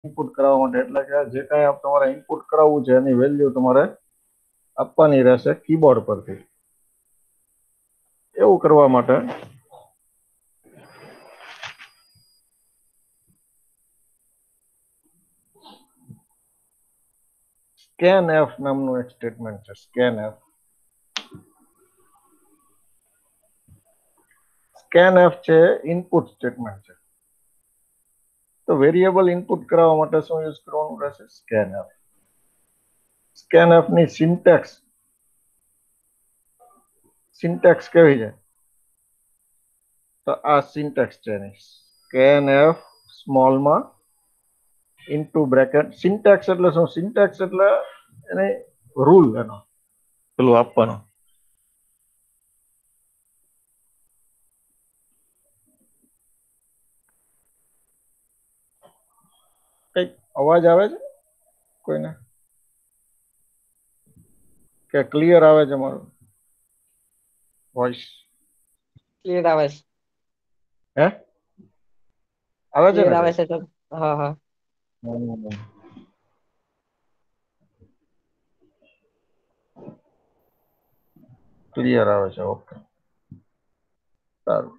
Input કરવા માટે એટલે કે જે કાંઈ આપ તમારે ઇનપુટ કરાવવું છે એની વેલ્યુ તમારે આપવાની રહેશે કીબોર્ડ પરથી. એવું કરવા માટે scanf નામનું એક સ્ટેટમેન્ટ છે. scanf છે ઇનપુટ સ્ટેટમેન્ટ છે. તો વેરિયેબલ ઇનપુટ કરાવવા માટે શું યુઝ કરવાનું રહેશે? scanf. scanf ની સિન્ટેક્સ કેવી છે? તો આ સિન્ટેક્સ છે એની. scanf સ્મોલમાં ઇન્ટુ બ્રેકેટ. સિન્ટેક્સ એટલે શું? સિન્ટેક્સ એટલે એને રૂલ એનો પેલું આપવાનો. કઈક અવાજ આવે છે કોઈને કે ક્લિયર આવે છે મારું વોઇસ? ક્લિયર આવે છે. હે આવે છે ક્લિયર ને? આવે છે તો હા હા. ક્લિયર આવે છે. ઓકે સારું.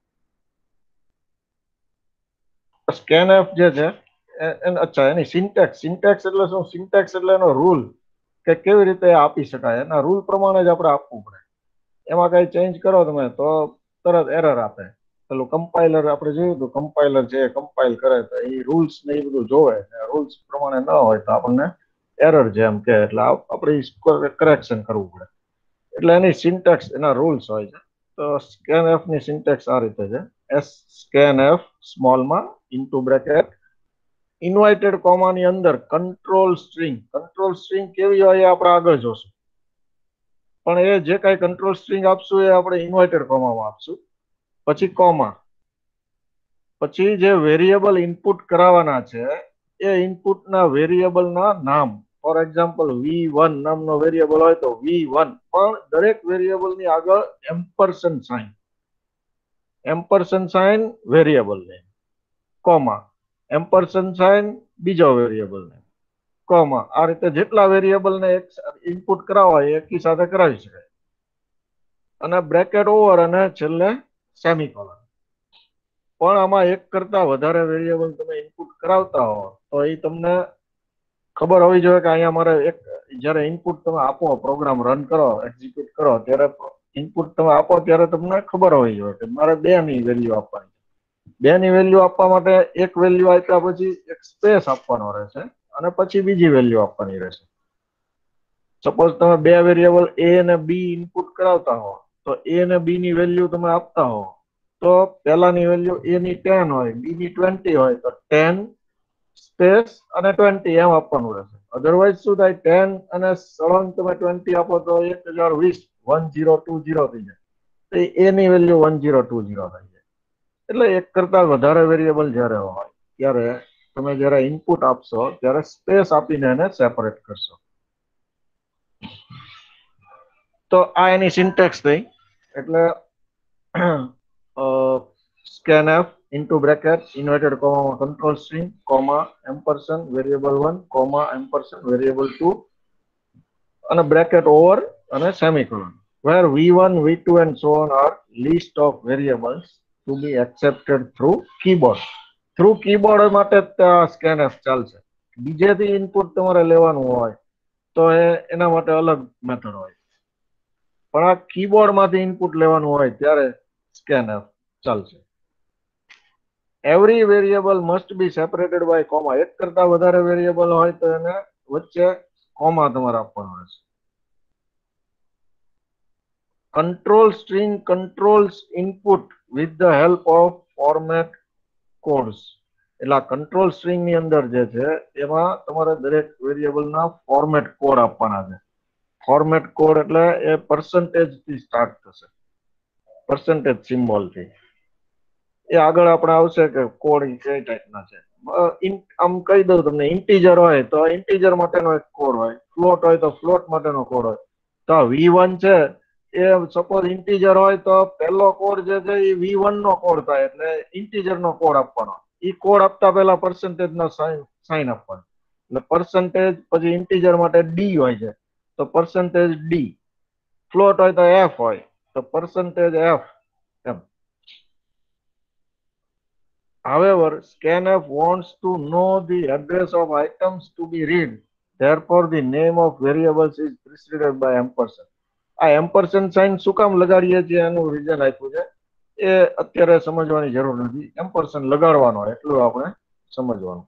scanf જે છે અચ્છા એની સિન્ટેક્સ એટલે શું? સિન્ટેક્સ એટલે એનો રૂલ કે કેવી રીતે આપી શકાય. એના રૂલ પ્રમાણે જ આપણે આપવું પડે. એમાં કઈ ચેન્જ કરો તમે તો તરત એરર આપે. પેલું કમ્પાઇલર આપણે જોયું હતું, કમ્પાઇલર છે કમ્પાઇલ કરે તો એ રૂલ્સ ને એ બધું જોવે. રૂલ્સ પ્રમાણે ન હોય તો આપણને એરર છે એમ કે એટલે આપણે કરેક્શન કરવું પડે. એટલે એની સિન્ટેક્સ એના રૂલ્સ હોય છે. તો scanf ની સિન્ટેક્સ આ રીતે છે. scanf સ્મોલમાં ઇન્ટુ બ્રેકેટ ઇન્વાઇટેડ કોમાની અંદર કંટ્રોલ સ્ટ્રિંગ. કંટ્રોલ સ્ટ્રિંગ કેવી હોય એ આપણે આગળ જોશું. પણ એ જે કાંઈ કંટ્રોલ સ્ટ્રિંગ આપશું એ આપણે ઇન્વાઇટેડ કોમામાં આપશું. પછી કોમા. પછી જે વેરિયેબલ ઇનપુટ કરાવવાના છે એ ઇનપુટના વેરિયેબલના નામ. ફોર એક્ઝામ્પલ v1 નામનો વેરિયેબલ હોય તો v1, પણ દરેક વેરિયેબલની આગળ એમ્પરસન સાઇન વેરિયેબલ ને કોમા, એમ્પરસન સાઇન બીજો વેરિયેબલ ને કોમા. આ રીતે જેટલા વેરિયેબલને એક ઇનપુટ કરાવવા હોય એકી સાથે કરાવી શકાય. અને બ્રેકેટ ઓવર અને છેલ્લે સેમિકોલન. પણ આમાં એક કરતા વધારે વેરિયેબલ તમે ઇનપુટ કરાવતા હો તો એ તમને ખબર હોવી જોઈએ કે અહીંયા મારે એક જ્યારે ઇનપુટ તમે આપો, પ્રોગ્રામ રન કરો, એક્ઝિક્યુટ કરો ત્યારે ઇનપુટ તમે આપો ત્યારે તમને ખબર હોવી જોઈએ કે મારે 2 ની વેલ્યુ આપવાની. 2 ની વેલ્યુ આપવા માટે એક વેલ્યુ આપ્યા પછી એક સ્પેસ આપવાનો રહેશે અને પછી બીજી વેલ્યુ આપવાની રહેશે. સપોઝ તમે 2 વેરિયેબલ a અને b ઇનપુટ કરાવતા હો તો a અને b ની વેલ્યુ તમે આપતા હો તો પહેલાની વેલ્યુ a ની 10 હોય, b ની 20 હોય તો 10 સ્પેસ અને 20 એમ આપવાનું રહેશે. અધરવાઇઝ શું થાય? 10 અને સળંગ તમે 20 આપો તો 1020 1020 થઈ જાય. તો a ની વેલ્યુ 1020 થઈ જાય. એટલે એક કરતા વધારે વેરિયેબલ જ્યારે હોય ત્યારે તમે જ્યારે ઇનપુટ આપશો ત્યારે સ્પેસ આપીને એને સેપરેટ કરશો. તો આ એની સિન્ટેક્સ થઈ. એટલે scanf into bracket inverted comma control string comma ampersand variable 1 comma ampersand variable 2 અને બ્રેકેટ ઓવર અને semicolon, where v1 v2 and so on are list of variables to be accepted through keyboard. Through keyboard માટે scanf ચાલશે. બીજેથી input તમારે લેવાનું હોય તો એના માટે અલગ મેથડ હોય, પણ આ કીબોર્ડમાંથી ઇનપુટ લેવાનું હોય ત્યારે scanf ચાલશે. Every variable must be separated by comma. એક કરતા વધારે વેરિયેબલ હોય તો એને વચ્ચે કોમા તમારે આપવાનો રહેશે. Control string controls input with the help of format codes. એટલે આ કંટ્રોલ સ્ટ્રિંગ ની અંદર જે છે એમાં તમારે દરેક વેરિયેબલના ફોર્મેટ કોડ આપવાના છે. ફોર્મેટ કોડ એટલે એ પર્સન્ટેજ થી સ્ટાર્ટ થશે, પર્સન્ટેજ સિમ્બોલ થી. એ આગળ આપણે આવશે કે કોડ કઈ ટાઈપના છે. આમ કહી દઉં તમને, ઇન્ટીજર હોય તો ઇન્ટીજર માટેનો એક કોડ હોય, ફ્લોટ હોય તો ફ્લોટ માટેનો કોડ હોય. તો v1 છે એ સપોઝ ઇન્ટીજર હોય તો પહેલો કોડ જે છે એ v1 નો કોડ થાય, એટલે ઇન્ટીજર નો કોડ આપવાનો. ઈ કોડ આપતા પહેલા પર્સન્ટેજ નો સાઇન આપવાનો. એટલે પર્સન્ટેજ પછી ઇન્ટીજર માટે ડી હોય છે તો પર્સન્ટેજ ડી, ફ્લોટ હોય તો એફ હોય તો પર્સન્ટેજ એફ એમ. However, scanf wants to know the address of items to be read. Therefore, the name of variables is preceded by ampersand. આ એમ્પરસેન્ટ સાઇન શું કામ લગાડીએ છીએ એનું રીઝન આપ્યું છે. એ અત્યારે સમજવાની જરૂર નથી. એમ્પરસેન્ટ લગાડવાનો એટલું આપણે સમજવાનું.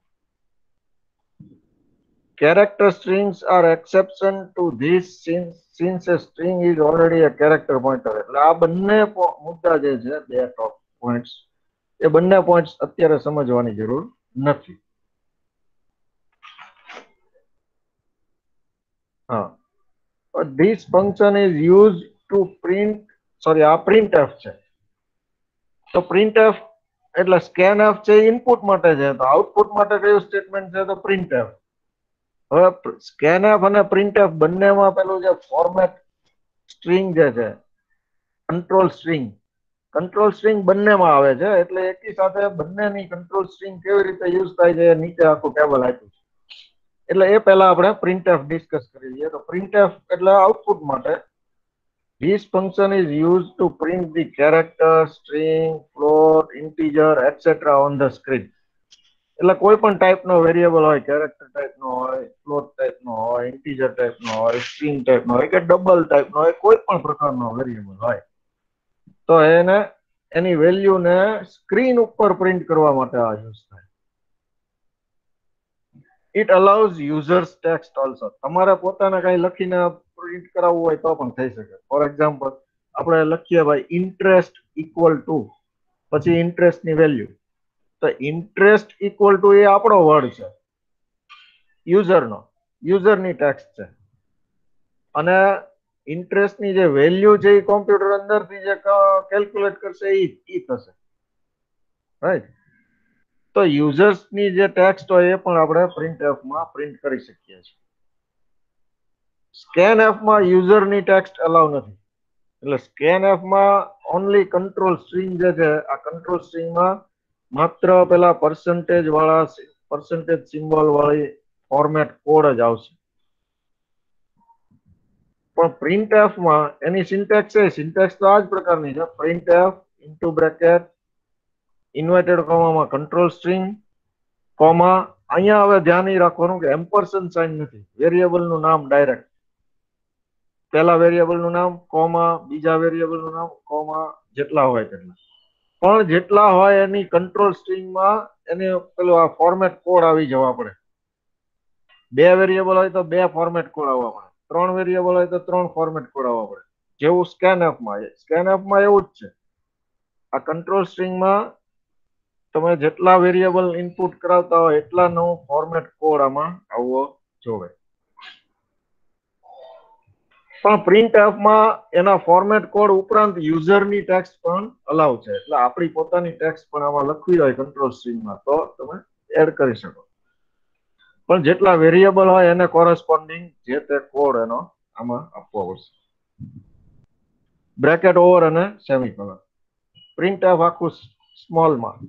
Character strings are exception to this since a string is already a character pointer. એટલે આ બંને મુદ્દા જે છે બે ટોપ પોઈન્ટ્સ એ બંને પોઈન્ટ્સ અત્યારે સમજવાની જરૂર નથી. હા, this function is used to print, sorry આ printf છે. તો printf એટલે scanf છે ઇનપુટ માટે છે તો આઉટપુટ માટે કયું સ્ટેટમેન્ટ છે તો printf. હવે scanf અને printf બંનેમાં પેલું જે ફોર્મેટ સ્ટ્રિંગ જે છે કંટ્રોલ સ્ટ્રિંગ બંનેમાં આવે છે. એટલે એકી સાથે બંનેની કંટ્રોલ સ્ટ્રિંગ કેવી રીતે યુઝ થાય છે નીચે આખું ટેબલ આપ્યું છે. એટલે એ પહેલા આપણે printf ડિસ્કસ કરી લઈએ. તો printf એટલે આઉટપુટ માટે. This function is used to print the character, string, float, integer, etc. on the screen. એટલે કોઈ પણ ટાઈપનો વેરિયેબલ હોય, કેરેક્ટર ટાઈપનો હોય, ફ્લોટ ટાઈપનો હોય, ઇન્ટીજર ટાઈપનો હોય, સ્ટ્રિંગ ટાઈપનો હોય કે ડબલ ટાઈપનો હોય, કોઈ પણ પ્રકારનો વેરિયેબલ હોય તો એને એની વેલ્યુને સ્ક્રીન ઉપર પ્રિન્ટ કરવા માટે આ યુઝ થાય. It allows users text also. તમારે પોતાને કઈ લખીને પ્રિન્ટ કરાવવું હોય તો પણ થઈ શકે. ફોર એક્ઝામ્પલ આપણે લખીએ ભાઈ ઇન્ટરેસ્ટ ઇક્વલ ટુ પછી ઇન્ટરેસ્ટની વેલ્યુ. તો ઇન્ટરેસ્ટ ઇક્વલ ટુ એ આપણો વર્ડ છે, યુઝરની ટેક્સ્ટ છે. અને ઇન્ટરેસ્ટની જે વેલ્યુ છે એ કોમ્પ્યુટર અંદરથી જે કેલ્ક્યુલેટ કરશે એ થશે, રાઈટ. તો યુઝર્સની જે ટેક્સ્ટ હોય એ પણ આપણે પ્રિન્ટએફમાં પ્રિન્ટ કરી શકીએ છીએ. સ્કેનએફમાં યુઝરની ટેક્સ્ટ અલાઉ નથી. એટલે સ્કેનએફમાં ઓનલી કંટ્રોલ સ્ટ્રિંગ જે છે આ કંટ્રોલ સ્ટ્રિંગમાં માત્ર પેલા પર્સન્ટેજ સિમ્બોલ વાળી ફોર્મેટ કોડ જ આવશે. પણ પ્રિન્ટએફમાં એની સિન્ટેક્સ તો આ જ પ્રકારની છે. પ્રિન્ટએફ ઇન્ટુ બ્રેકેટ ઇન્વર્ટેડ કોમામાં કંટ્રોલ સ્ટ્રિંગ કોમા. અહીંયા હવે ધ્યાન રાખવાનું કે એમ્પરસેન્ટ સાઇન નથી, વેરિયેબલનું નામ ડાયરેક્ટ. પહેલા વેરિયેબલનું નામ કોમા, બીજા વેરિયેબલનું નામ કોમા, જેટલા હોય તેટલા. પણ જેટલા હોય એની કંટ્રોલ સ્ટ્રિંગમાં એની પેલું આ ફોર્મેટ કોડ આવી જવા પડે. બે વેરિયેબલ હોય તો બે ફોર્મેટ કોડ આવવા પડે, ત્રણ વેરિયેબલ હોય તો ત્રણ ફોર્મેટ કોડ આવવા પડે. જેવું સ્કેનએફમાં એવું જ છે. આ કંટ્રોલ સ્ટ્રિંગમાં તમે જેટલા વેરિયેબલ ઇનપુટ કરાવતા હોય એટલાનો ફોર્મેટ કોડ આમાં આવવો જોઈએ. પણ પ્રિન્ટએફમાં એના ફોર્મેટ કોડ ઉપરાંત યુઝરની ટેક્સ્ટ પણ અલાઉ છે. એટલે આપણી પોતાની ટેક્સ્ટ પણ આમાં લખવી હોય કંટ્રોલ સ્ટ્રિંગમાં તો તમે એડ કરી શકો. પણ જેટલા વેરિયેબલ હોય એને કોરસ્પોન્ડિંગ જે તે કોડ એનો આમાં આપવો પડશે. બ્રેકેટ ઓવર અને સેમિકોલન. પ્રિન્ટએફ આખું સ્મોલમાં.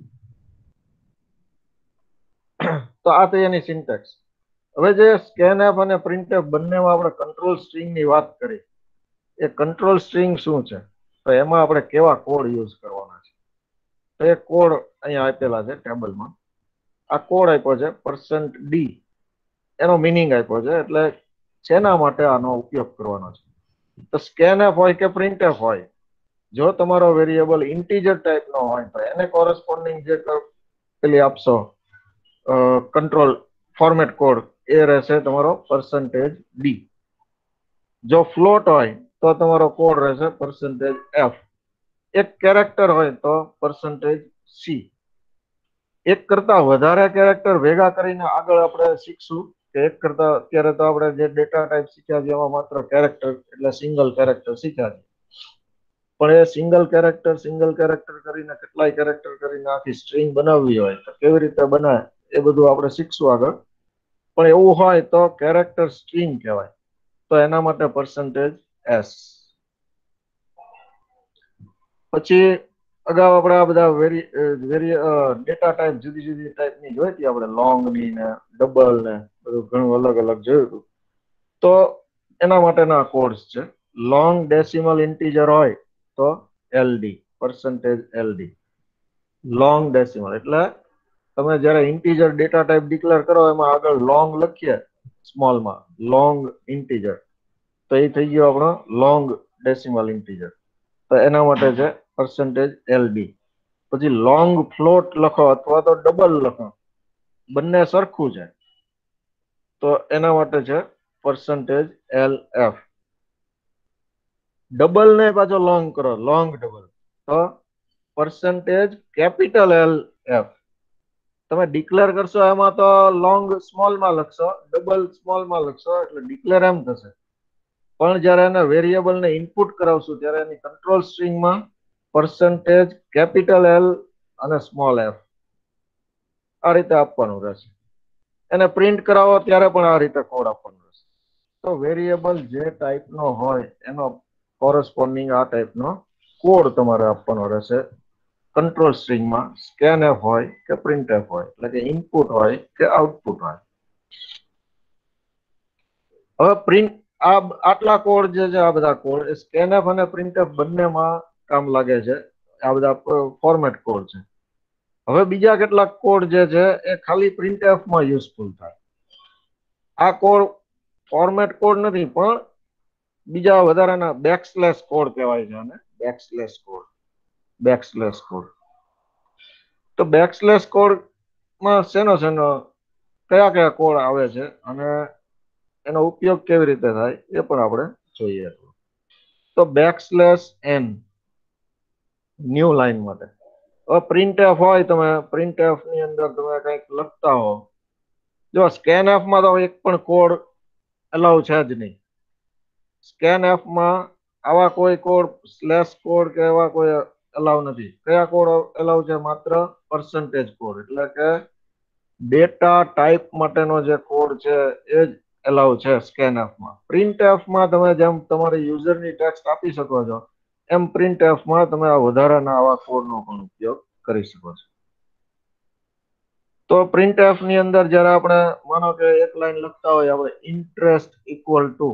તો આ થઈ એની સિન્ટેક્સ. હવે જે સ્કેનએફ અને પ્રિન્ટએફ બંનેમાં આપણે કંટ્રોલ સ્ટ્રિંગની વાત કરી. એ કંટ્રોલ સ્ટ્રિંગ શું છે તો એમાં આપણે કેવા કોડ યુઝ કરવાના છે. તો એ કોડ અહીંયા આપેલા છે ટેબલમાં. આ કોડ આપ્યો છે %d. એનો મિનિંગ આપ્યો છે. એટલે શેના માટે આનો ઉપયોગ કરવાનો છે. તો સ્કેનએફ હોય કે પ્રિન્ટએફ હોય, જો તમારો વેરિયેબલ ઇન્ટીજર ટાઈપનો હોય તો એને કોરસ્પોન્ડિંગ જે પેલી આપશો કંટ્રોલ ફોર્મેટ કોડ એ રહેશે તમારો %d. જો ફ્લોટ હોય તો તમારો કોડ રહેશે %f. એક કેરેક્ટર હોય તો %c. એક કરતા વધારે કેરેક્ટર ભેગા કરીને આગળ આપણે શીખશું કે એક કરતા અત્યારે તો આપણે જે ડેટા ટાઈપ શીખ્યા છે એમાં માત્ર કેરેક્ટર એટલે સિંગલ કેરેક્ટર શીખ્યા છે. પણ એ સિંગલ કેરેક્ટર કરીને કેટલાય કેરેક્ટર કરીને આખી સ્ટ્રિંગ બનાવવી હોય તો કેવી રીતે બનાવે એ બધું આપણે શીખશું આગળ. પણ એવું હોય તો કેરેક્ટર સ્ટ્રિંગ કહેવાય. તો એના માટે %s. પછી અગાઉ આપણે આ બધા ડેટા ટાઈપ જુદી જુદી ટાઈપની જોઈ હતી આપણે, લોંગ ની ને ડબલ ને બધું ઘણું અલગ અલગ જોયું હતું. તો એના માટેના કોડ્સ છે. લોંગ ડેસિમલ ઇન્ટીજર હોય તો LD, percentage LD. Long decimal એટલે તમે જ્યારે ઇન્ટીજર ડેટા ટાઈપ ડિક્લેર કરો એમાં આગળ લોંગ લખીએ સ્મોલમાં, લોંગ ઇન્ટીજર, તો એ થઈ ગયો આપણો લોંગ ડેસિમલ ઇન્ટીજર. તો એના માટે છે પર્સન્ટેજ એલડી. પછી લોંગ ફ્લોટ લખો અથવા તો ડબલ લખો, બંને સરખું છે, તો એના માટે છે પર્સન્ટેજ એલ એફ. ડબલ ને પાછો લોંગ કરો, લોંગ ડબલ, તો પર્સન્ટેજ કેપિટલ એલ એફ. તમે ડિક્લેર કરશો એમાં તો લોંગ સ્મોલમાં લખશો, ડબલ સ્મોલમાં લખશો, એટલે ડિક્લેર એમ થશે. પણ જ્યારે એને વેરિયેબલને ઇનપુટ કરાવશું ત્યારે એની કંટ્રોલ સ્ટ્રિંગમાં પર્સન્ટેજ કેપિટલ એલ અને સ્મોલ એફ આ રીતે આપવાનું રહેશે. એને પ્રિન્ટ કરાવો ત્યારે પણ આ રીતે કોડ આપવાનો રહેશે. તો વેરિયેબલ જે ટાઈપનો હોય એનો કોરસ્પોન્ડિંગ આ ટાઈપનો કોડ તમારે આપવાનો રહેશે કંટ્રોલ સ્ટ્રિંગમાં, સ્કેનએફ હોય કે પ્રિન્ટએફ હોય, એટલે કે ઇનપુટ હોય કે આઉટપુટ હોય. હવે પ્રિન્ટ આટલા કોડ જે છે, આ બધા કોડ સ્કેનએફ અને પ્રિન્ટએફ બંનેમાં કામ લાગે છે. આ બધા ફોર્મેટ કોડ છે. હવે બીજા કેટલાક કોડ જે છે એ ખાલી પ્રિન્ટએફમાં યુઝફુલ થાય. આ કોડ ફોર્મેટ કોડ નથી, પણ બીજા વધારાના બેકસ્લેશ કોડ કહેવાય છે આને, બેકસ્લેશ કોડ, બેકસ્લેશ કોડ. તો બેકસ્લેશ કોડમાં શેનો કયા કયા કોડ આવે છે અને એનો ઉપયોગ કેવી રીતે થાય એ પણ આપણે જોઈએ. તો બેકસ્લેશ એન ન્યૂ લાઈન માટે. હવે પ્રિન્ટએફ હોય, તમે પ્રિન્ટએફ ની અંદર તમે કંઈક લખતા હો, જો સ્કેનએફમાં તો એક પણ કોડ અલાઉ છે જ નહીં. સ્કેનએફમાં આવા કોઈ કોડ, સ્લેશ કોડ કે એવા કોઈ અલાઉ નથી. કયા કોડ અલાઉ છે? માત્ર પર્સન્ટેજ કોડ, એટલે કે ડેટા ટાઈપ માટેનો જે કોડ છે એ જ એલાઉ છે સ્કેનએફમાં. પ્રિન્ટએફમાં તમે જેમ તમારી યુઝરની ટેક્સ્ટ આપી શકો છો, એમ પ્રિન્ટએફમાં તમે આ વધારાના આવા કોડનો પણ ઉપયોગ કરી શકો છો. તો પ્રિન્ટએફ ની અંદર જ્યારે આપણે માનો કે એક લાઈન લખતા હોય આપણે, ઇન્ટરેસ્ટ ઇક્વલ ટુ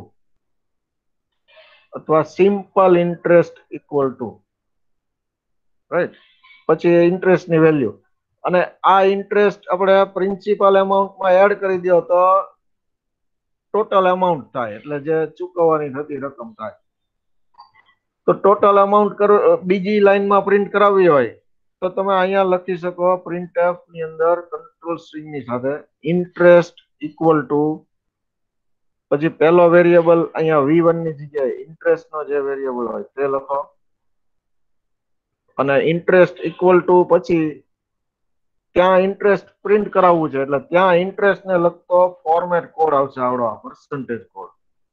અથવા simple interest equal to, right, પછી ઇન્ટરેસ્ટની વેલ્યુ, અને આ ઇન્ટરેસ્ટ આપણે પ્રિન્સિપલ એમાઉન્ટમાં એડ કરી દો તો ટોટલ અમાઉન્ટ થાય, એટલે જે ચૂકવવાની થતી રકમ થાય. તો ટોટલ અમાઉન્ટ બીજી લાઈનમાં પ્રિન્ટ કરાવવી હોય તો તમે અહીંયા લખી શકો પ્રિન્ટએફ ની અંદર કંટ્રોલ સ્ટ્રિંગ ની સાથે ઇન્ટરેસ્ટ ઇક્વલ ટુ, પછી પહેલો વેરિયેબલ અહીંયા V1 ની જગ્યાએ ઇન્ટરેસ્ટ નો જે વેરિયેબલ હોય તે લખો, અને ઇન્ટરેસ્ટ ઇક્વલ ટુ પછી ત્યાં ઇન્ટરેસ્ટ પ્રિન્ટ કરાવવું છે, એટલે ત્યાં ઇન્ટરેસ્ટ ને લગતો ફોર્મેટ કોડ આવશે, આવડો પર્સન્ટેજ કોડ.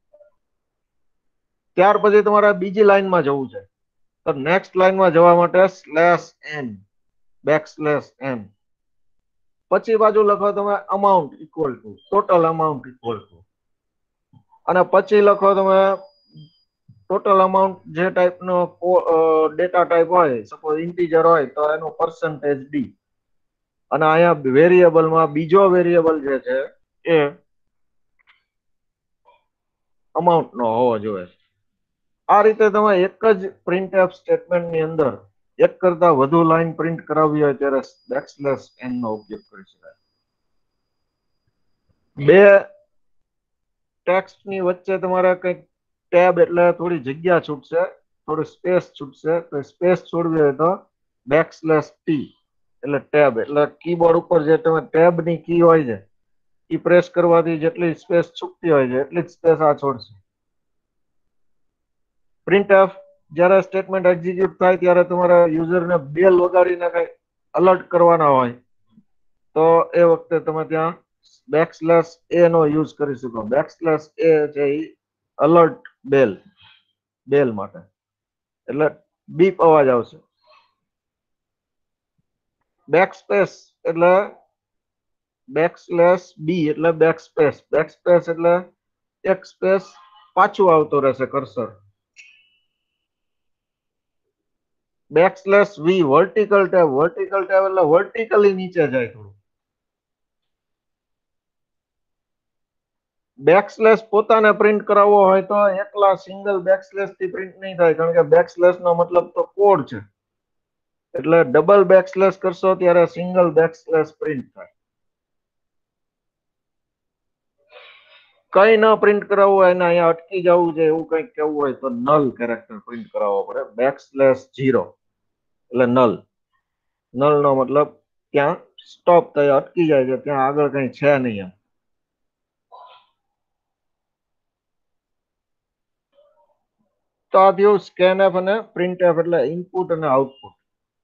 ત્યાર પછી તમારે બીજી લાઈનમાં જવું છે, તો નેક્સ્ટ લાઈનમાં જવા માટે slash N, back slash N, પછી બાજુ લખો તમે amount equal to, total amount equal to, અને પછી લખો તમે ટોટલ અમાઉન્ટ જે ટાઈપનો ડેટા ટાઈપ હોય, સપોઝ ઇન્ટીજર હોય તો એનું પર્સન્ટેજ ડી, અને અહીંયા વેરિયેબલમાં બીજો વેરિયેબલ જે છે એ અમાઉન્ટ નો હોવો જોઈએ. આ રીતે તમે એક જ પ્રિન્ટએફ સ્ટેટમેન્ટની અંદર એક કરતા વધુ લાઈન પ્રિન્ટ કરાવવી હોય ત્યારે બેકસ્લેશ એન નો ઉપયોગ કરી શકાય. બે ટેક્સ્ટની વચ્ચે તમારે કંઈક ટેબ એટલે થોડી જગ્યા છૂટશે, થોડી સ્પેસ છૂટશે, તો સ્પેસ છોડવી હોય તો બેકસ્લેશ ટી એટલે ટેબ, એટલે કીબોર્ડ ઉપર જે તમે ટેબની કી હોય છે એ પ્રેસ કરવાથી જેટલી સ્પેસ છૂટતી હોય છે એટલી જ સ્પેસ આ છોડશે. પ્રિન્ટએફ જ્યારે સ્ટેટમેન્ટ એક્ઝિક્યુટ થાય ત્યારે તમારે યુઝરને બેલ વગાડીને કઈ અલર્ટ કરવાના હોય તો એ વખતે તમે ત્યાં બેકસ્લેશ એ નો યુઝ કરી શકો. બેકસ્લેશ એ છે એ અલર્ટ બેલ માટે, એટલે બીપ અવાજ આવશે. બેકસ્પેસ એટલે બેકસ્લેશ બી એટલે બેકસ્પેસ, બેકસ્પેસ એટલે એક સ્પેસ પાછું આવતો રહેશે cursor. Backslash V vertical tab એટલે વર્ટિકલી નીચે જાય થોડું. બેકસ્લેશ પોતાને પ્રિન્ટ કરાવવો હોય તો એકલા સિંગલ બેકસ્લેશ થી પ્રિન્ટ નહીં થાય, કારણ કે બેકસ્લેશ નો મતલબ તો કોડ છે. એટલે ડબલ બેકસ્લેશ કરશો ત્યારે સિંગલ બેકસ્લેશ પ્રિન્ટ થાય. કઈ ન પ્રિન્ટ કરાવવું હોય ને અહીંયા અટકી જવું છે એવું કંઈક કેવું હોય તો નલ કેરેક્ટર પ્રિન્ટ કરાવવો પડે. બેકસ્લેશ 0 એટલે નલ. નલ નો મતલબ ત્યાં સ્ટોપ થાય, અટકી જાય છે, ત્યાં આગળ કઈ છે નહીં એમ. તો આ થયું સ્કેનએફ અને પ્રિન્ટએફ એટલે ઇનપુટ અને આઉટપુટ.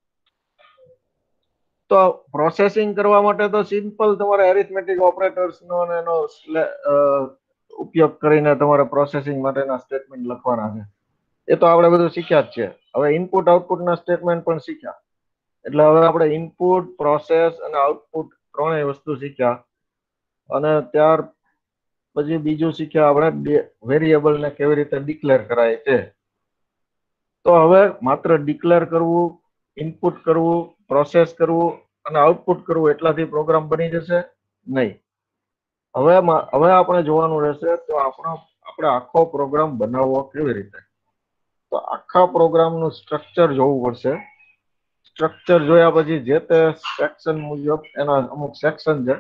તો પ્રોસેસિંગ કરવા માટે તો સિમ્પલ તમારે એરિથમેટિક ઓપરેટર્સ નો અને એનો ઉપયોગ કરીને તમારે પ્રોસેસિંગ માટેના સ્ટેટમેન્ટ લખવાના છે. એ તો આપણે બધું શીખ્યા જ છે. હવે ઇનપુટ આઉટપુટના સ્ટેટમેન્ટ પણ શીખ્યા. એટલે હવે આપણે ઇનપુટ, પ્રોસેસ અને આઉટપુટ ત્રણેય વસ્તુ શીખ્યા. અને ત્યાર પછી બીજું શીખ્યા આપણે વેરિયેબલ ને કેવી રીતે ડિક્લેર કરાય છે. તો હવે માત્ર ડિક્લેર કરવું, ઇનપુટ કરવું, પ્રોસેસ કરવું અને આઉટપુટ કરવું એટલાથી પ્રોગ્રામ બની જશે નહીં. હવે આપણે જોવાનું રહેશે તો આપણે આખો પ્રોગ્રામ બનાવવો કેવી રીતે. તો આખા પ્રોગ્રામનું સ્ટ્રક્ચર જોવું પડશે. સ્ટ્રક્ચર જોયા પછી જે તે સેક્શન મુજબ એના અમુક સેક્શન છે,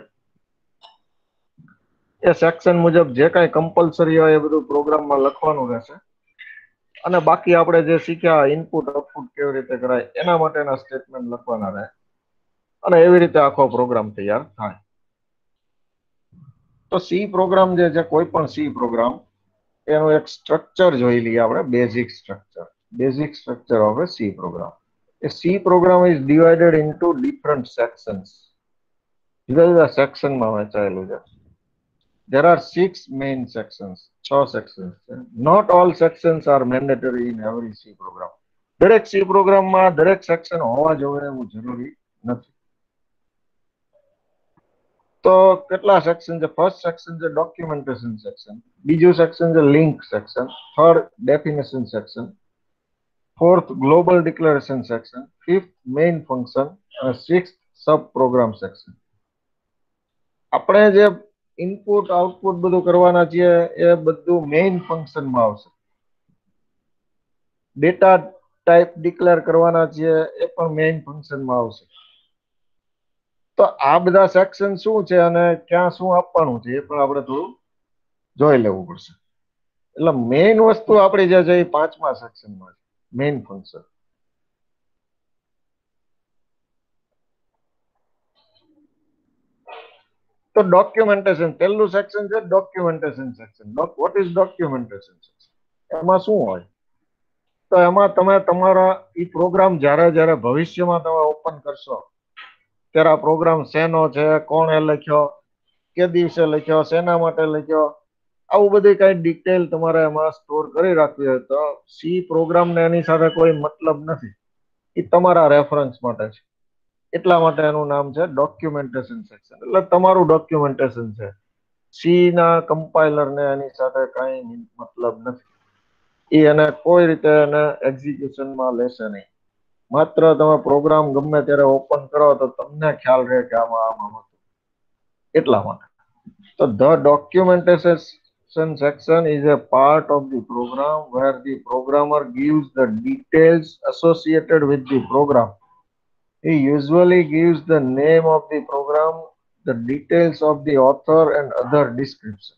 એ સેક્શન મુજબ જે કાંઈ કમ્પલસરી હોય એ બધું પ્રોગ્રામમાં લખવાનું રહેશે. અને બાકી આપણે જે શીખ્યા ઇનપુટ આઉટપુટ કેવી રીતે કરાય એના માટેના સ્ટેટમેન્ટ લખવાના રહે. અને એવી રીતે આખો પ્રોગ્રામ તૈયાર થાય. તો સી પ્રોગ્રામ જે છે, કોઈ પણ સી પ્રોગ્રામ, એનું એક સ્ટ્રક્ચર જોઈ લઈએ આપણે. Basic structure of a C program. A C program is divided into different sections. જુદા જુદા સેક્શનમાં વહેંચાયેલું છે. There are 6 main sections. 6 sections છે. Not all sections are mandatory in every C program. દરેક C પ્રોગ્રામમાં દરેક સેક્શન હોવા જોઈએ એવું જરૂરી નથી. તો કેટલા સેક્શન છે? ફર્સ્ટ સેક્શન છે ડોક્યુમેન્ટેશન સેક્શન, બીજું સેક્શન છે link section, third definition section, fourth global declaration section, fifth main function અને sixth sub program section. આપણે જે ઇનપુટ આઉટપુટ બધું કરવાના છીએ એ બધું મેઇન ફંક્શનમાં આવશે. ડેટા ટાઈપ ડિક્લેર કરવાના છીએ એ પણ મેઇન ફંક્શનમાં આવશે. તો આ બધા સેક્શન શું છે અને ક્યાં શું આપવાનું છે એ પણ આપણે થોડું જોઈ લેવું પડશે. એટલે મેઇન વસ્તુ આપણી જે છે એ 5મા સેક્શનમાં છે, મેઇન ફંક્શન. તો ડોક્યુમેન્ટેશન પહેલું સેક્શન છે, documentation section. What is documentation section? એમાં શું હોય? તો એમાં તમે તમારા ઈ પ્રોગ્રામ જ્યારે ભવિષ્યમાં તમે ઓપન કરશો ત્યારે આ પ્રોગ્રામ શેનો છે, કોણે લખ્યો, કે દિવસે લખ્યો, શેના માટે લખ્યો, આવું બધી કઈ ડિટેલ તમારે એમાં સ્ટોર કરી રાખવી હોય તો સી પ્રોગ્રામને એની સાથે કોઈ મતલબ નથી. એ તમારા રેફરન્સ માટે છે. એટલા માટે એનું નામ છે ડોક્યુમેન્ટેશન સેક્શન. એટલે તમારું ડોક્યુમેન્ટેશન છે. સી ના કમ્પાઇલર ને એની સાથે કઈ મતલબ નથી. એ એને કોઈ રીતે એને એક્ઝિક્યુશનમાં લેશે નહીં. માત્ર તમે પ્રોગ્રામ ગમે ત્યારે ઓપન કરો તો તમને ખ્યાલ રહે કે આમાં હતું. એટલા માટે. તો the documentation section is a part of the program where the programmer gives the details associated with the program. He usually gives the name of the program, the details of the author and other description.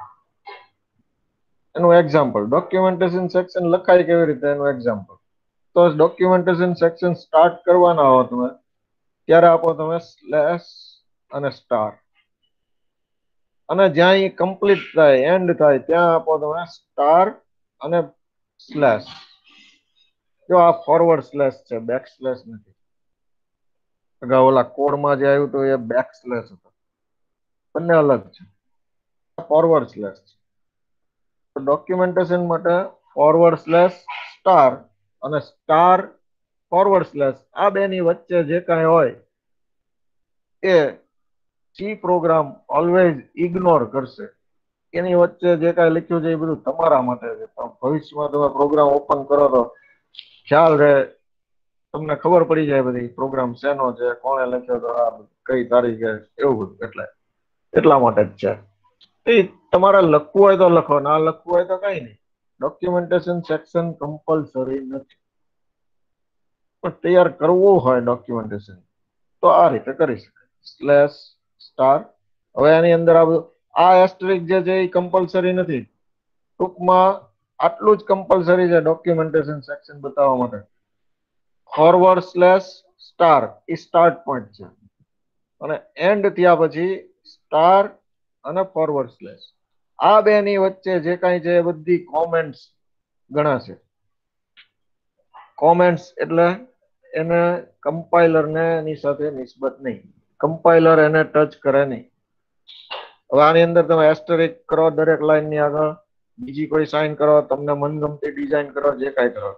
એનું example documentation section લખાય કેવી રીતે એનું example. તો documentation section start કરવાના હો તમે ત્યારે આપો તમે સ્લેશ અને સ્ટાર, અને જ્યાં એ કમ્પ્લીટ થાય એન્ડ થાય ત્યાં આપો તમે સ્ટાર અને સ્લેશ. જો આ ફોરવર્ડ સ્લેશ છે, બેક સ્લેશ નથી. અગાઉ ઓલા કોડમાં જે આવ્યું હતું એ બેક સ્લેશ હતો, બંને અલગ છે. ફોરવર્ડ સ્લેશ છે. તો ડોક્યુમેન્ટેશન માટે ફોરવર્ડ સ્લેશ સ્ટાર અને સ્ટાર ફોરવર્ડ સ્લેશ, આ બેની વચ્ચે જે કાંઈ હોય એ સી પ્રોગ્રામ ઓલવેઝ ઇગ્નોર કરશે. એની વચ્ચે જે કાંઈ લખ્યું છે એ બધું તમારા માટે છે. ભવિષ્યમાં તમે પ્રોગ્રામ ઓપન કરો તો ખ્યાલ રહે તમને ખબર પડી જાય બધી પ્રોગ્રામ શેનો છે, કોણે લખ્યો તો, આ કઈ તારીખે, એવું બધું. એટલા માટે જ છે. એ તમારે લખવું હોય તો લખો, ના લખવું હોય તો કઈ નહીં. ડોક્યુમેન્ટેશન સેક્શન કમ્પલસરી નથી, પણ તૈયાર કરવું હોય ડોક્યુમેન્ટેશન તો આ રીતે કરી શકાય. Slash star. હવે આની અંદર આ એસ્ટરિક જે છે એ કમ્પલસરી નથી. ટૂંકમાં આટલું જ કમ્પલસરી છે ડોક્યુમેન્ટેશન સેક્શન બતાવવા માટે. ફોરવર્ડ સ્લેશ સ્ટાર એ સ્ટાર્ટ પોઈન્ટ છે, અને એન્ડ થયા પછી સ્ટાર અને ફોરવર્ડ સ્લેશ. આ બે ની વચ્ચે જે કાંઈ છે એ બધી કોમેન્ટ્સ ગણાશે. કોમેન્ટ્સ એટલે એને કમ્પાઇલર ને એની સાથે નિસ્બત નહીં, કમ્પાઇલર એને ટચ કરે નહીં. હવે આની અંદર તમે એસ્ટરિક કરો દરેક લાઈન ની આગળ, બીજી કોઈ સાઇન કરો, તમને મનગમતી ડિઝાઇન કરો, જે કાંઈ કરો.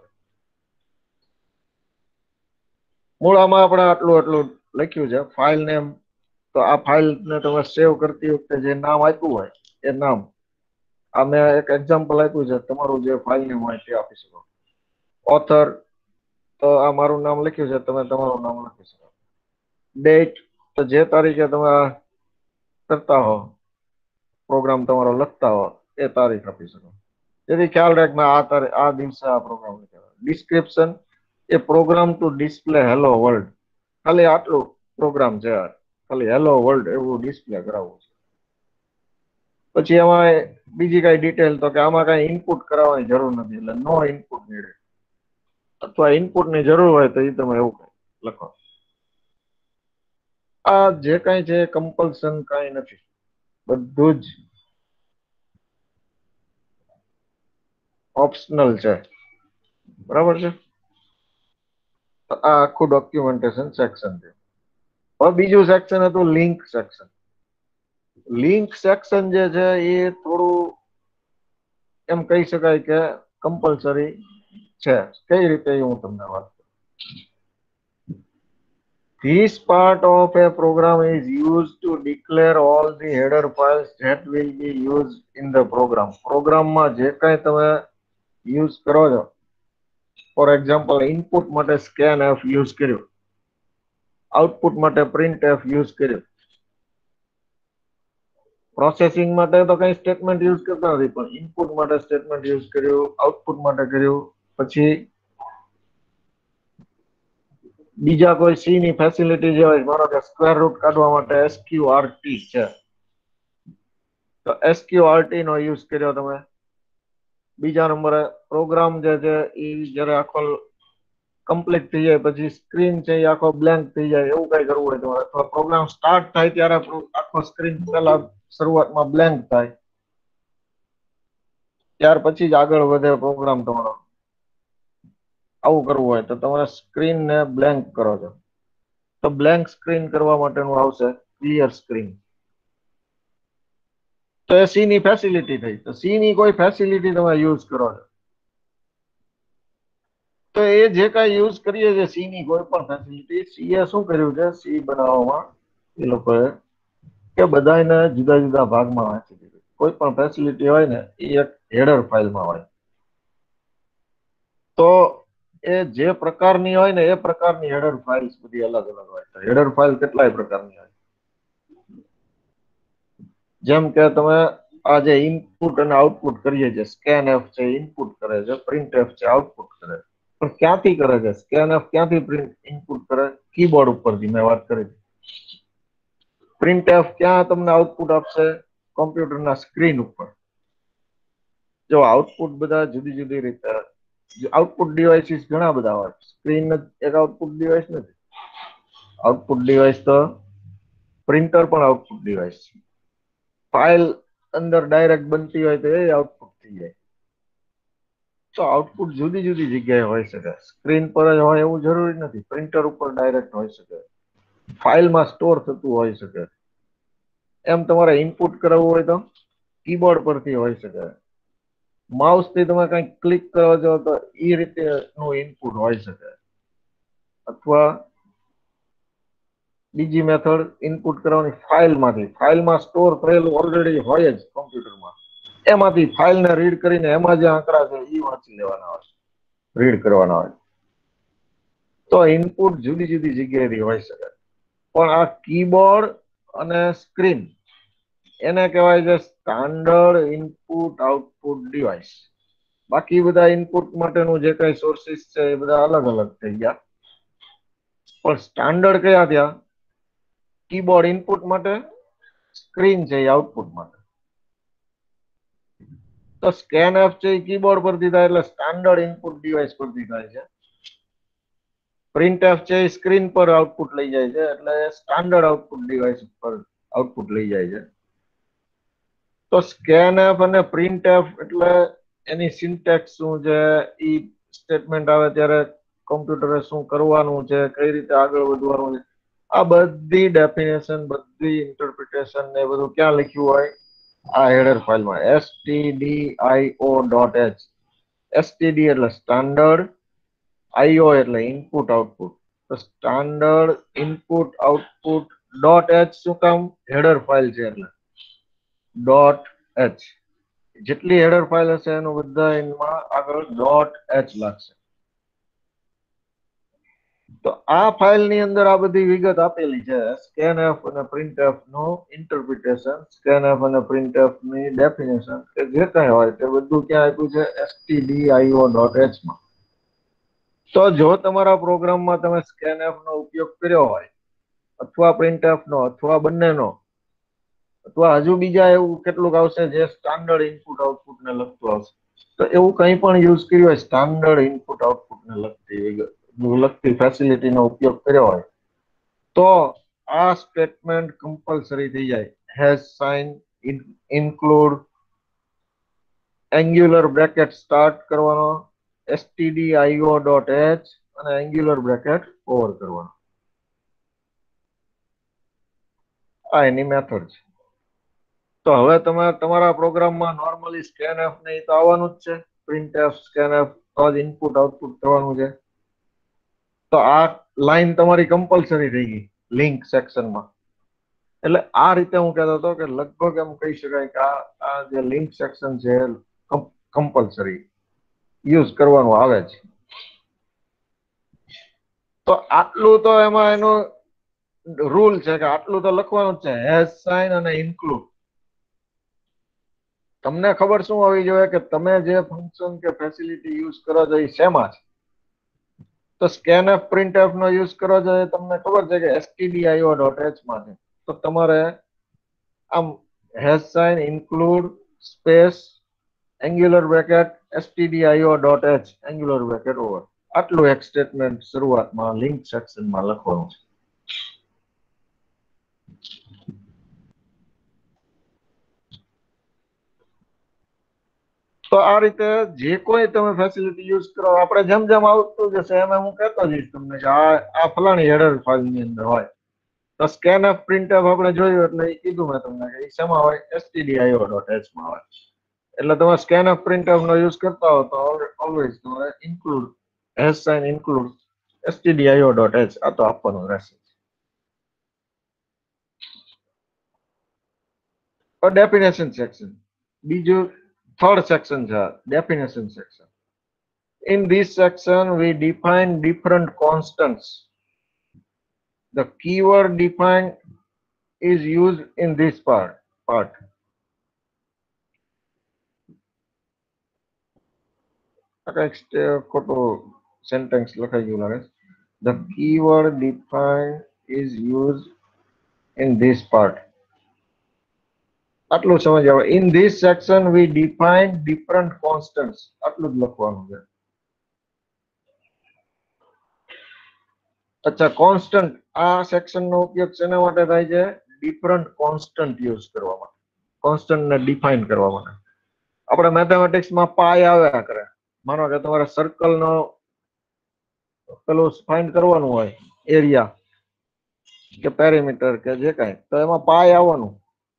મૂળ આમાં આપણે આટલું લખ્યું છે ફાઇલ નેમ. તો આ ફાઇલ ને તમે સેવ કરતી વખતે જે નામ આપ્યું હોય એ નામ, આ મેં એક એક્ઝામ્પલ આપ્યું છે, તમારું જે ફાઇલ નેમ હોય તે આપી શકો. ઓથર, તો આ મારું નામ લખ્યું છે, તમે તમારું નામ લખી શકો. ડેટ, તો જે તારીખે તમે કરતા હો પ્રોગ્રામ, તમારો લખતા હો એ તારીખ આપી શકો. જેથી ખ્યાલ રાખ મેં આ દિવસે આ પ્રોગ્રામ લખ્યો. Description, a program to display hello world. ખાલી આટલું પ્રોગ્રામ છે, ખાલી હેલો વર્લ્ડ એવું ડિસ્પ્લે કરાવવું છે. પછી એમાં બીજી કઈ ડિટેલ, તો કે આમાં કઈ ઇનપુટ કરાવવાની જરૂર નથી, એટલે નો ઇનપુટ નીડેડ. અથવા ઇનપુટ ની જરૂર હોય તો એ તમે એવું કઈ લખો. આ જે કઈ છે કમ્પલશન કઈ નથી, બધું જ ઓપ્શનલ છે. બરાબર છે. આ આખું ડોક્યુમેન્ટેશન સેક્શન છે. હવે બીજું સેક્શન હતું લિંક સેક્શન. લિંક સેક્શન જે છે એ થોડું એમ કહી શકાય કે કમ્પલસરી છે. કઈ રીતે હું તમને વાત કરું. This part of a program is used to declare all the header files that will be used in the program. પ્રોગ્રામમાં જે કાંઈ તમે યુઝ કરો છો, ફોર એક્ઝામ્પલ ઇનપુટ માટે scanf યુઝ કર્યું, આઉટપુટ માટે printf યુઝ કર્યું, પ્રોસેસિંગ માટે તો કઈ સ્ટેટમેન્ટ યુઝ કરતા નથી, પણ ઇનપુટ માટે સ્ટેટમેન્ટ યુઝ કર્યું, આઉટપુટ માટે કર્યું. પછી બીજા કોઈ સી ની ફેસિલિટી જે હોય, માનો કે સ્ક્વેર રૂટ કાઢવા માટે SQRT છે, તો SQRT નો યુઝ કર્યો તમે. બીજા નંબરે પ્રોગ્રામ જે છે એ જયારે આખો કમ્પ્લીટ થઈ જાય પછી સ્ક્રીન છે એ આખો બ્લેન્ક થઈ જાય, એવું કઈ કરવું હોય તમારે, અથવા પ્રોગ્રામ સ્ટાર્ટ થાય ત્યારે આખો સ્ક્રીન પેલા શરૂઆતમાં બ્લેન્ક થાય, ત્યાર પછી જ આગળ વધે પ્રોગ્રામ તમારો, આવું કરવું હોય તો તમારે સ્ક્રીન ને બ્લેન્ક કરો છો. તો બ્લેન્ક સ્ક્રીન કરવા માટેનું આવશે ક્લિયર સ્ક્રીન. તો એ સી ની ફેસિલિટી થઈ. તો સી ની કોઈ ફેસિલિટી તમે યુઝ કરો છો, તો એ જે કાંઈ યુઝ કરીએ છીએ સી ની કોઈ પણ ફેસિલિટી, સી એ શું કર્યું છે સી બનાવવામાં એ લોકોએ, કે બધાને જુદા જુદા ભાગમાં વાંચી દીધું. કોઈ પણ ફેસિલિટી હોય ને એ એક હેડર ફાઇલમાં હોય. તો એ જે પ્રકારની હોય ને એ પ્રકારની હેડર ફાઇલ્સ બધી અલગ અલગ હોય. તો હેડર ફાઇલ કેટલાય પ્રકારની હોય. જેમ કે તમે આ જે ઇનપુટ અને આઉટપુટ કરીએ છીએ, સ્કેનએફ છે ઇનપુટ કરે છે, પ્રિન્ટએફ છે આઉટપુટ કરે છે. પણ ક્યાંથી કરે છે સ્કેનએફ? ક્યાંથી પ્રિન્ટ ઇનપુટ કરે? કીબોર્ડ ઉપરથી મેં વાત કરી. પ્રિન્ટએફ ક્યાં તમને આઉટપુટ આપશે? કોમ્પ્યુટરના સ્ક્રીન ઉપર. જો આઉટપુટ બધા જુદી જુદી રીતે, આઉટપુટ ડિવાઇસીસ ઘણા બધા હોય, સ્ક્રીન એક આઉટપુટ ડિવાઇસ નથી. આઉટપુટ ડિવાઇસ તો પ્રિન્ટર પણ આઉટપુટ ડિવાઇસ છે. ફાઇલ અંદર ડાયરેક્ટ બનતી હોય તો એ આઉટપુટ થઈ જાય. તો આઉટપુટ જુદી જુદી જગ્યાએ હોઈ શકે. સ્ક્રીન પર જ હોય એવું જરૂરી નથી, પ્રિન્ટર ઉપર ડાયરેક્ટ હોઈ શકે, ફાઇલમાં સ્ટોર થતું હોઈ શકે. એમ તમારે ઇનપુટ કરવું હોય તો કીબોર્ડ પરથી હોઈ શકે. માઉસ થી તમે કઈ ક્લિક કરો છો તો એ રીતે નું ઇનપુટ હોઈ શકે. અથવા બીજી મેથડ ઇનપુટ કરવાની ફાઇલમાંથી, ફાઇલમાં સ્ટોર થયેલું ઓલરેડી હોય જ કોમ્પ્યુટરમાં, એમાંથી ફાઇલને રીડ કરીને એમાં જે આંકડા છે એ વાંચી લેવાના હોય, રીડ કરવાના હોય. તો ઇનપુટ જુદી જુદી જગ્યાએથી હોઈ શકે, પણ આ કીબોર્ડ અને સ્ક્રીન એને કહેવાય છે સ્ટાન્ડર્ડ ઇનપુટ આઉટપુટ ડિવાઇસ. બાકી બધા ઇનપુટ માટેનું જે કઈ સોર્સિસ છે એ બધા અલગ અલગ થઈ ગયા, પણ સ્ટાન્ડર્ડ કયા થયા? કીબોર્ડ ઇનપુટ માટે, સ્ક્રીન છે એ આઉટપુટ માટે. તો સ્કેન એફ છે એ કીબોર્ડ પરથી થાય એટલે સ્ટાન્ડર્ડ ઇનપુટ ડિવાઇસ પરથી થાય છે. પ્રિન્ટ એફ છે એ સ્ક્રીન પર આઉટપુટ લઈ જાય છે એટલે સ્ટાન્ડર્ડ આઉટપુટ ડિવાઇસ પર આઉટપુટ લઈ જાય છે. તો સ્કેન એફ અને પ્રિન્ટ એફ એટલે એની સિન્ટેક્સ શું છે, ઈ સ્ટેટમેન્ટ આવે ત્યારે કોમ્પ્યુટરે શું કરવાનું છે, કઈ રીતે આગળ વધવાનું છે, આ બધી ડેફિનેશન, બધી ઇન્ટરપ્રિટેશન ને બધું ક્યાં લખ્યું હોય? આ હેડર ફાઇલમાં stdio.h. std એટલે સ્ટાન્ડર્ડ, io એટલે ઇનપુટ આઉટપુટ. તો standard input output dot H શું કામ? હેડર ફાઇલ છે એટલે ડોટ એચ. જેટલી હેડર ફાઇલ હશે એનું બધા એમાં આગળ ડોટ એચ લાગશે. તો આ ફાઇલની અંદર આ બધી વિગત આપેલી છે, સ્કેનએફ અને પ્રિન્ટએફ નું ઇન્ટરપ્રિટેશન, સ્કેનએફ અને પ્રિન્ટએફ ની ડેફિનેશન કે જે કઈ હોય તે બધું ક્યાં આપ્યું છે? stdio.h માં. તો જો તમારા પ્રોગ્રામમાં તમે સ્કેનએફ નો ઉપયોગ કર્યો હોય અથવા પ્રિન્ટએફ નો અથવા બંનેનો, અથવા હજુ બીજા એવું કેટલુંક આવશે જે સ્ટાન્ડર્ડ ઇનપુટ આઉટપુટ ને લગતું આવશે, તો એવું કંઈ પણ યુઝ કર્યું હોય સ્ટાન્ડર્ડ ઇનપુટ આઉટપુટ ને લગતી ફેસિલિટીનો ઉપયોગ કર્યો હોય તો આ સ્ટેટમેન્ટ કમ્પલસરી થઈ જાય. Hash sign, include, angular bracket start કરવાનો, stdio.h અને એંગ્યુલર બ્રેકેટ ઓવર કરવાનો. આ એની મેથડ છે. તો હવે તમે તમારા પ્રોગ્રામમાં નોર્મલી સ્કેનએફ ને તો આવવાનું જ છે, પ્રિન્ટએફ, સ્કેનએફ તો જ ઇનપુટ આઉટપુટ કરવાનું છે. તો આ લાઈન તમારી કમ્પલસરી થઈ ગઈ લિંક સેક્શનમાં. એટલે આ રીતે હું કહેતો હતો કે લગભગ એમ કહી શકાય કે આ જે લિંક સેક્શન છે કમ્પલસરી યુઝ કરવાનું આવે છે. તો આટલું તો એમાં એનો રૂલ છે કે આટલું તો લખવાનું જ છે, હેશ સાઇન અને ઇન્ક્લુડ. તમને ખબર શું હોવી જોઈએ કે તમે જે ફંક્શન કે ફેસિલિટી યુઝ કરો છો એ શેમાં છે? તો સ્કેનએફ પ્રિન્ટએફ નો યુઝ કરો છો એ તમને ખબર છે કે stdio.h માં છે. તો તમારે આમ hash sign, include, space, angular bracket, stdio.h, angular bracket over, આટલું એક સ્ટેટમેન્ટ શરૂઆતમાં લિંક સેક્શનમાં લખવાનું છે. તો આ રીતે જે કોઈ તમે ફેસિલિટી યુઝ કરો, આપણે જેમ જેમ આવતું જશે એમ હું કહેતો જઈશ તમને કે આ ફલાણી હેડર ફાઇલ ની અંદર હોય. તો સ્કેનએફ પ્રિન્ટએફ આપણે જોયું એટલે એ કીધું મેં તમને કે એ શેમાં હોય? stdio.h માં હોય. એટલે તમે સ્કેનએફ પ્રિન્ટએફ નો યુઝ કરતા હો તો ઓલવેઝ તમારે include, hash sign include, stdio.h આ તો આપવાનું રહેશે. ડેફિનેશન સેક્શન બીજું, third section છે definition section. In this section we define different constants. The keyword define is used in this part. ખોટું sentence લખાઈ ગયું લાગે. The keyword define is used in this part. આટલું સમજ આવે. In this section we define different constants. આટલું જ લખવાનું છે. અચ્છા, કોન્સ્ટન્ટ, આ સેક્શન નો ઉપયોગ શેના માટે થાય છે? ડિફરન્ટ કોન્સ્ટન્ટ યુઝ કરવા માટે, કોન્સ્ટન્ટ ને ડિફાઇન કરવા માટે. આપણે મેથેમેટિક્સમાં પાય આવ્યા કરે. માનો કે તમારે સર્કલ નો પેલું ફાઇન્ડ કરવાનું હોય, એરિયા કે પેરીમીટર કે જે કાંઈ, તો એમાં પાય આવવાનું.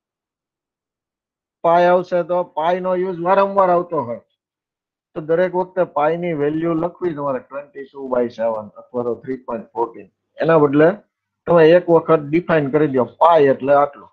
પાય આવશે તો પાય નો યુઝ વારંવાર આવતો હોય તો દરેક વખતે પાઈ ની વેલ્યુ લખવી તમારે 22/7 અથવા તો 3.14. એના બદલે તમે એક વખત ડિફાઇન કરી દો પાઈ એટલે આટલું.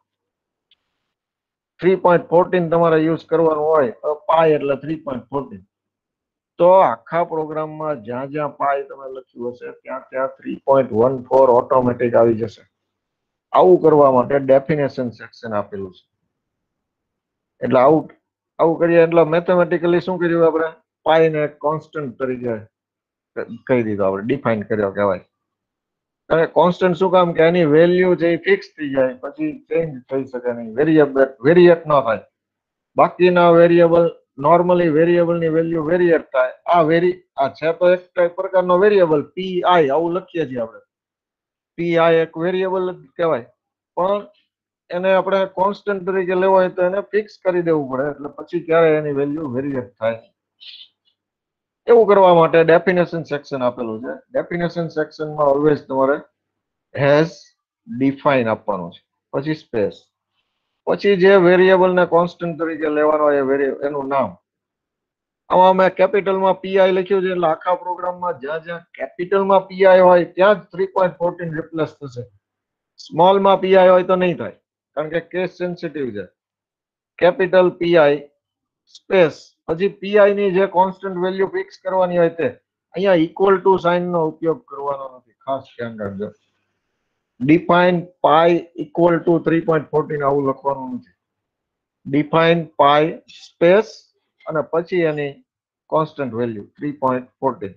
3.14 તમારે યુઝ કરવાનું હોય તો પાઈ એટલે 3.14. તો આખા પ્રોગ્રામમાં જ્યાં જ્યાં પાઈ તમે લખ્યું હશે ત્યાં ત્યાં 3.14 ઓટોમેટિક આવી જશે. આવું કરવા માટે ડેફિનેશન સેક્શન આપેલું છે. એટલે આવું કરીએ એટલે મેથેમેટિકલી શું કર્યું આપણે, પાઈને કોન્સ્ટન્ટ તરીકે કહી દીધું, આપણે ડિફાઇન કર્યો કહેવાય. અને કોન્સ્ટન્ટ શું કામ કે એની વેલ્યુ જે ફિક્સ થઈ જાય પછી ચેન્જ થઈ શકે નહીં, વેરિએટ ન થાય. બાકીના વેરિયેબલ નોર્મલી વેરિયેબલની વેલ્યુ વેરિએટ થાય. આ છે તો એક પ્રકારનો વેરિયેબલ પીઆઈ, આવું લખીએ છીએ આપણે. પીઆઈ એક વેરિયેબલ જ કહેવાય, પણ એને આપણે કોન્સ્ટન્ટ તરીકે લેવો હોય તો એને ફિક્સ કરી દેવું પડે, એટલે પછી ક્યારે એની વેલ્યુ વેરિએટ થાય. એવું કરવા માટે ડેફિનેશન સેક્શન આપેલું છે. ડેફિનેશન સેક્શનમાં ઓલવેઝ તમારે હેઝ ડિફાઇન આપવાનું છે, પછી સ્પેસ, પછી જે વેરિયેબલ ને કોન્સ્ટન્ટ તરીકે લેવાનો હોય એનું નામ. આમાં મેં કેપિટલમાં પીઆઈ લખ્યું છે એટલે આખા પ્રોગ્રામમાં જ્યાં જ્યાં કેપિટલમાં પીઆઈ હોય ત્યાં જ 3.14 રિપ્લેસ થશે. સ્મોલમાં પીઆઈ હોય તો નહીં થાય, કારણ કે કેસ સેન્સિટિવ છે. કેપિટલ પીઆઈ સ્પેસ, પછી પીઆઈ ની જે કોન્સ્ટન્ટ વેલ્યુ ફિક્સ કરવાની હોય તે. અહીંયા ઇક્વલ ટુ સાઇન નો ઉપયોગ કરવાનો નથી, ખાસ ધ્યાન રાખજો. ડિફાઇન પાઈ ઇક્વલ ટુ 3.14 આવું લખવાનું નથી. ડિફાઇન પાઈ સ્પેસ અને પછી એની કોન્સ્ટન્ટ વેલ્યુ 3.14.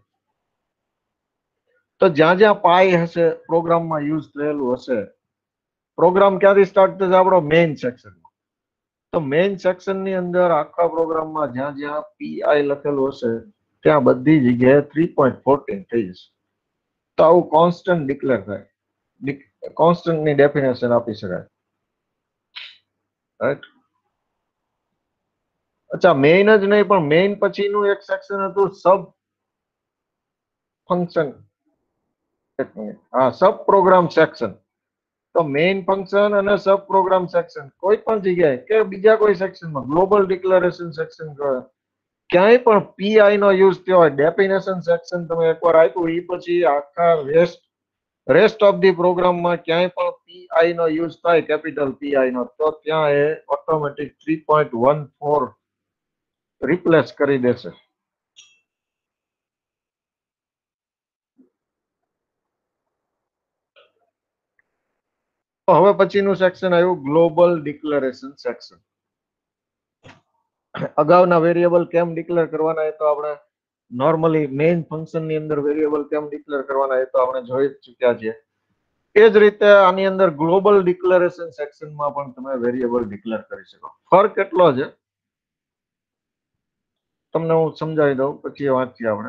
તો જ્યાં જ્યાં પાઈ હશે પ્રોગ્રામમાં યુઝ થયેલું હશે. પ્રોગ્રામ ક્યાંથી સ્ટાર્ટ થશે? આપણો મેઇન સેક્શન. તો મેઇન સેક્શન ની અંદર આખા પ્રોગ્રામમાં જ્યાં જ્યાં પીઆઈ લખેલું હશે ત્યાં બધી જગ્યાએ 3.14 થઈ જશે. તો આવું કોન્સ્ટન્ટ ડિક્લેર થાય, કોન્સ્ટન્ટ ની ડેફિનેશન આપી શકાય. રાઈટ? અચ્છા, મેઇન જ નહીં પણ મેઇન પછીનું એક સેક્શન હતું સબ ફંક્શન. એક મિનિટ, હા, સબ પ્રોગ્રામ સેક્શન. તો મેઇન ફંક્શન અને સબ પ્રોગ્રામ સેક્શન કોઈ પણ જગ્યાએ કે બીજા કોઈ સેક્શનમાં, ગ્લોબલ ડિક્લેરેશન સેક્શન ક્યાંય પણ પીઆઈ નો યુઝ થયો હોય, ડેફિનેશન સેક્શન તમે એકવાર આપ્યું એ પછી આખા રેસ્ટ ઓફ ધી પ્રોગ્રામમાં ક્યાંય પણ પીઆઈ નો યુઝ થાય, કેપિટલ પીઆઈ નો, તો ત્યાં એ ઓટોમેટિક 3.14 રિપ્લેસ કરી દેશે. હવે પછીનું સેક્શન આવ્યું ગ્લોબલ ડિક્લેરેશન સેક્શન. અગાઉના વેરિયેબલ કેમ ડિક્લેર કરવાના એ તો આપણે નોર્મલી મેઇન ફંક્શન ની અંદર વેરિયેબલ કેમ ડિક્લેર કરવાના એ તો આપણે જોઈ ચૂક્યા છીએ. એ જ રીતે આની અંદર ગ્લોબલ ડિક્લેરેશન સેક્શનમાં પણ તમે વેરિયેબલ ડિક્લેર કરી શકો. ફરક એટલો છે, તમને હું સમજાવી દઉં પછી વાંચીએ આપણે.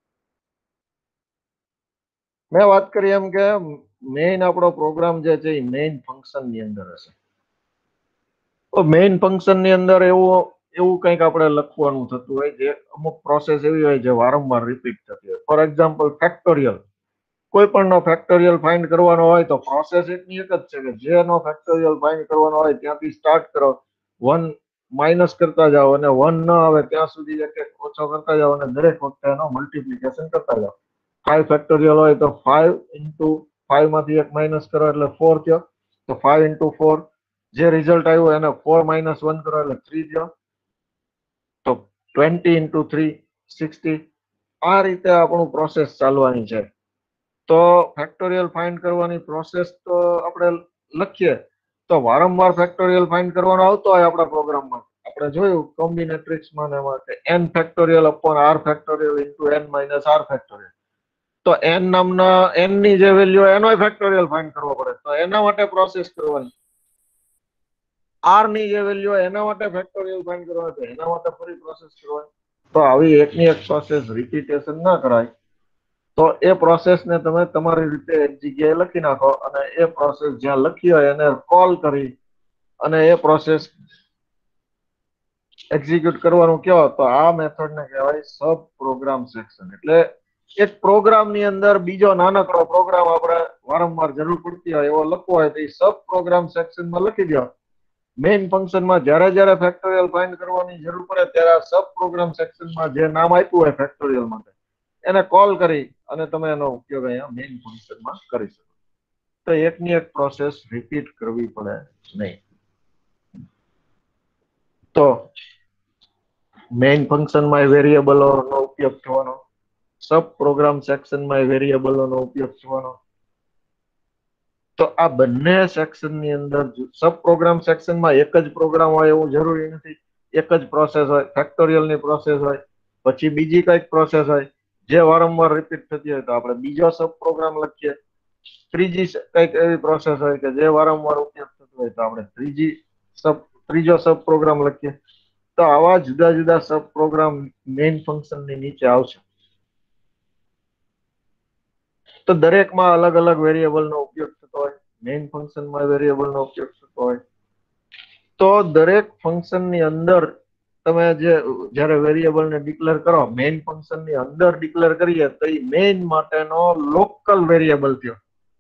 મેં વાત કરી એમ કે મેઇન આપણો પ્રોગ્રામ જે છે એ મેઇન ફંક્શન ની અંદર હશે. તો મેઇન ફંક્શન ની અંદર એવું કંઈક આપણે લખવાનું થતું હોય જે અમુક પ્રોસેસ એવી હોય જે વારંવાર રિપીટ થતી હોય. ફોર એક્ઝામ્પલ ફેક્ટોરિયલ, કોઈ પણ નો ફેક્ટોરિયલ ફાઇન્ડ કરવાનો હોય તો પ્રોસેસ એકની એક જ છે કે જેનો ફેક્ટોરિયલ ફાઇન્ડ કરવાનો હોય ત્યાંથી સ્ટાર્ટ કરો, 1 માઇનસ કરતા જાઓ અને 1 ન આવે ત્યાં સુધી એક એક ઓછો કરતા જાઓ અને દરેક વખતે એનો મલ્ટિપ્લિકેશન કરતા જાઓ. 5 ફેક્ટોરિયલ હોય તો 5 ઇન્ટુ 5 માંથી એક માઇનસ કરો એટલે 4 થયો, તો 5 ઇન્ટુ 4 જે રિઝલ્ટ આવ્યું એને 4 માઇનસ 1 કરો એટલે 3 થયો, તો 20 ઇન્ટુ 3 60. આ રીતે આપણું પ્રોસેસ ચાલવાની છે. તો ફેક્ટોરિયલ ફાઇન્ડ કરવાની પ્રોસેસ તો આપણે લખીએ તો વારંવાર ફેક્ટોરિયલ ફાઇન્ડ કરવાનો આવતો હોય આપણા પ્રોગ્રામમાં. આપણે જોયું કોમ્બિનેટ્રિક્સમાં ને એમાં કે n factorial upon r factorial into n minus r factorial. તો n નામના n ની જે વેલ્યુ એનો ફેક્ટોરિયલ ફાઇન્ડ કરવો પડે, તો એના માટે પ્રોસેસ કરવાની. r ની જે વેલ્યુ એના માટે ફેક્ટોરિયલ ફાઇન્ડ કરવા છે, એના માટે ફરી પ્રોસેસ કરવાની. તો આવી એકની એક પ્રોસેસ રિપીટેશન ના કરાય. તો એ પ્રોસેસને તમે તમારી રીતે એક જગ્યાએ લખી નાખો અને એ પ્રોસેસ જ્યાં લખી હોય એને કોલ કરી અને એ પ્રોસેસ એક્ઝિક્યુટ કરવાનું કહો તો આ મેથડને કહેવાય સબ પ્રોગ્રામ સેક્શન. એટલે એક પ્રોગ્રામની અંદર બીજો નાનકડો પ્રોગ્રામ આપણે વારંવાર જરૂર પડતી હોય એવો લખવો હોય તો એ સબ પ્રોગ્રામ સેક્શનમાં લખી દો. મેઇન ફંક્શનમાં જ્યારે જ્યારે ફેક્ટોરિયલ ફાઇન્ડ કરવાની જરૂર પડે ત્યારે સબ પ્રોગ્રામ સેક્શનમાં જે નામ આપ્યું હોય ફેક્ટોરિયલ માટે એને કોલ કરી અને તમે એનો ઉપયોગ અહીંયા મેઇન ફંક્શનમાં કરી શકો. તો એકની એક પ્રોસેસ રિપીટ કરવી પડે નહીં. તો મેઇન ફંક્શનમાં વેરિયેબલોનો ઉપયોગ થવાનો, સબ પ્રોગ્રામ સેક્શનમાં વેરિયેબલોનો ઉપયોગ થવાનો. તો આ બંને સેક્શનની અંદર સબ પ્રોગ્રામ સેક્શનમાં એક જ પ્રોગ્રામ હોય એવું જરૂરી નથી. એક જ પ્રોસેસ હોય, ફેક્ટોરિયલની પ્રોસેસ હોય, પછી બીજી કઈક પ્રોસેસ હોય જે વારંવાર રિપીટ થતી હોય તો આપણે બીજો સબ પ્રોગ્રામ લખીએ. ત્રીજી કઈક એવી પ્રોસેસ હોય કે જે વારંવાર ઉપયોગ થતો હોય તો આપણે ત્રીજો સબ પ્રોગ્રામ લખીએ. તો આવા જુદા જુદા સબ પ્રોગ્રામ મેઇન ફંક્શનની નીચે આવશે. તો દરેકમાં અલગ અલગ વેરિયેબલનો ઉપયોગ થતો હોય. મેઇન ફંક્શનમાં વેરિયેબલનો ઉપયોગ થતો હોય. તો દરેક ફંક્શનની અંદર તમે જ્યારે વેરિયેબલને ડિક્લેર કરો, મેઇન ફંક્શનની અંદર ડિક્લેર કરીએ તો એ મેઇન માટેનો લોકલ વેરિયેબલ થયો.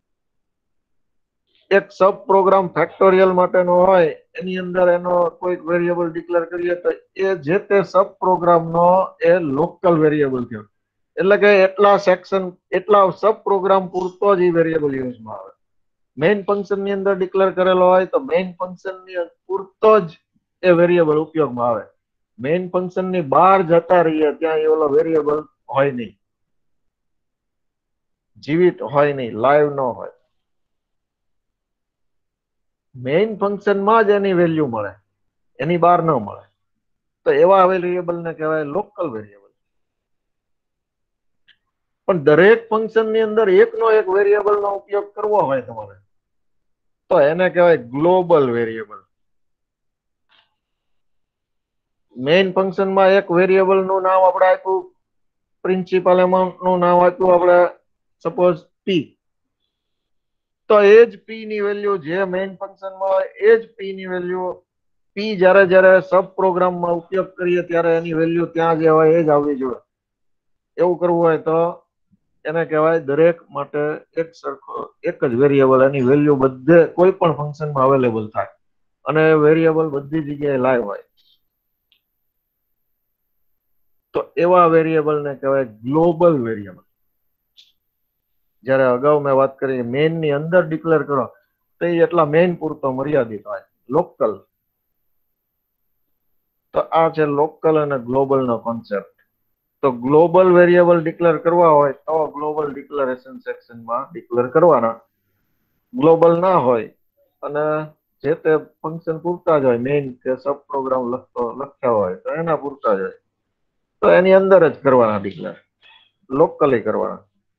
એક સબ પ્રોગ્રામ ફેક્ટોરિયલ માટેનો હોય એની અંદર એનો કોઈક વેરિયેબલ ડિક્લેર કરીએ તો એ જે તે સબ પ્રોગ્રામનો એ લોકલ વેરિયેબલ થયો. એટલે કે એટલા સેક્શન, એટલા સબ પ્રોગ્રામ પૂરતો જ એ વેરિયેબલ યુઝમાં આવે. મેઇન ફંક્શનની અંદર ડિક્લેર કરેલો હોય તો મેઇન ફંક્શનની પૂરતો જ એ વેરિયેબલ ઉપયોગમાં આવે. મેઇન ફંક્શનની બહાર જતા રહીએ ત્યાં એ ઓલો વેરિયેબલ હોય નહીં, જીવિત હોય નહીં, લાઈવ ન હોય. મેઇન ફંક્શનમાં જ એની વેલ્યુ મળે, એની બહાર ન મળે. તો એવા વેરિયેબલને કહેવાય લોકલ વેરિયેબલ. પણ દરેક ફંક્શનની અંદર એકનો એક વેરિયેબલનો ઉપયોગ કરવો હોય તમારે તો એને કહેવાય ગ્લોબલ વેરિયેબલ. મેઇન ફંક્શનમાં એક વેરિયેબલનું નામ આપણે આપ્યું, પ્રિન્સિપલ એમાઉન્ટનું નામ આપ્યું આપણે સપોઝ પી. તો એ જ પી ની વેલ્યુ જે મેઇન ફંક્શનમાં હોય એ જ પી ની વેલ્યુ પી જ્યારે સબ પ્રોગ્રામમાં ઉપયોગ કરીએ ત્યારે એની વેલ્યુ ત્યાં જે હોય એ જ આવવી જોઈએ. એવું કરવું હોય તો એને કહેવાય દરેક માટે એક સરખો એક જ વેરિયેબલ, એની વેલ્યુ બધે કોઈ પણ ફંક્શનમાં અવેલેબલ થાય અને વેરિયેબલ બધી જગ્યાએ લાઈવ હોય. તો એવા વેરિયેબલને કહેવાય ગ્લોબલ વેરિયેબલ. જ્યારે અગાઉ મેં વાત કરી મેઇન ની અંદર ડિક્લેર કરો તો એ એટલા મેઇન પૂરતો મર્યાદિત હોય, લોકલ. તો આ છે લોકલ અને ગ્લોબલ નો કોન્સેપ્ટ. તો ગ્લોબલ વેરિયેબલ ડિક્લેર કરવા હોય તો ગ્લોબલ ડિક્લેરેશન સેક્શનમાં ડિક્લેર કરવાના. ગ્લોબલ ના હોય અને જે તે ફંક્શન પૂરતા જ હોય, મેઇન કે સબ પ્રોગ્રામ લખ્યા હોય તો એના પૂરતા જ હોય તો એની અંદર જ કરવાના ડિક્લેર, લોકલી કરવાના.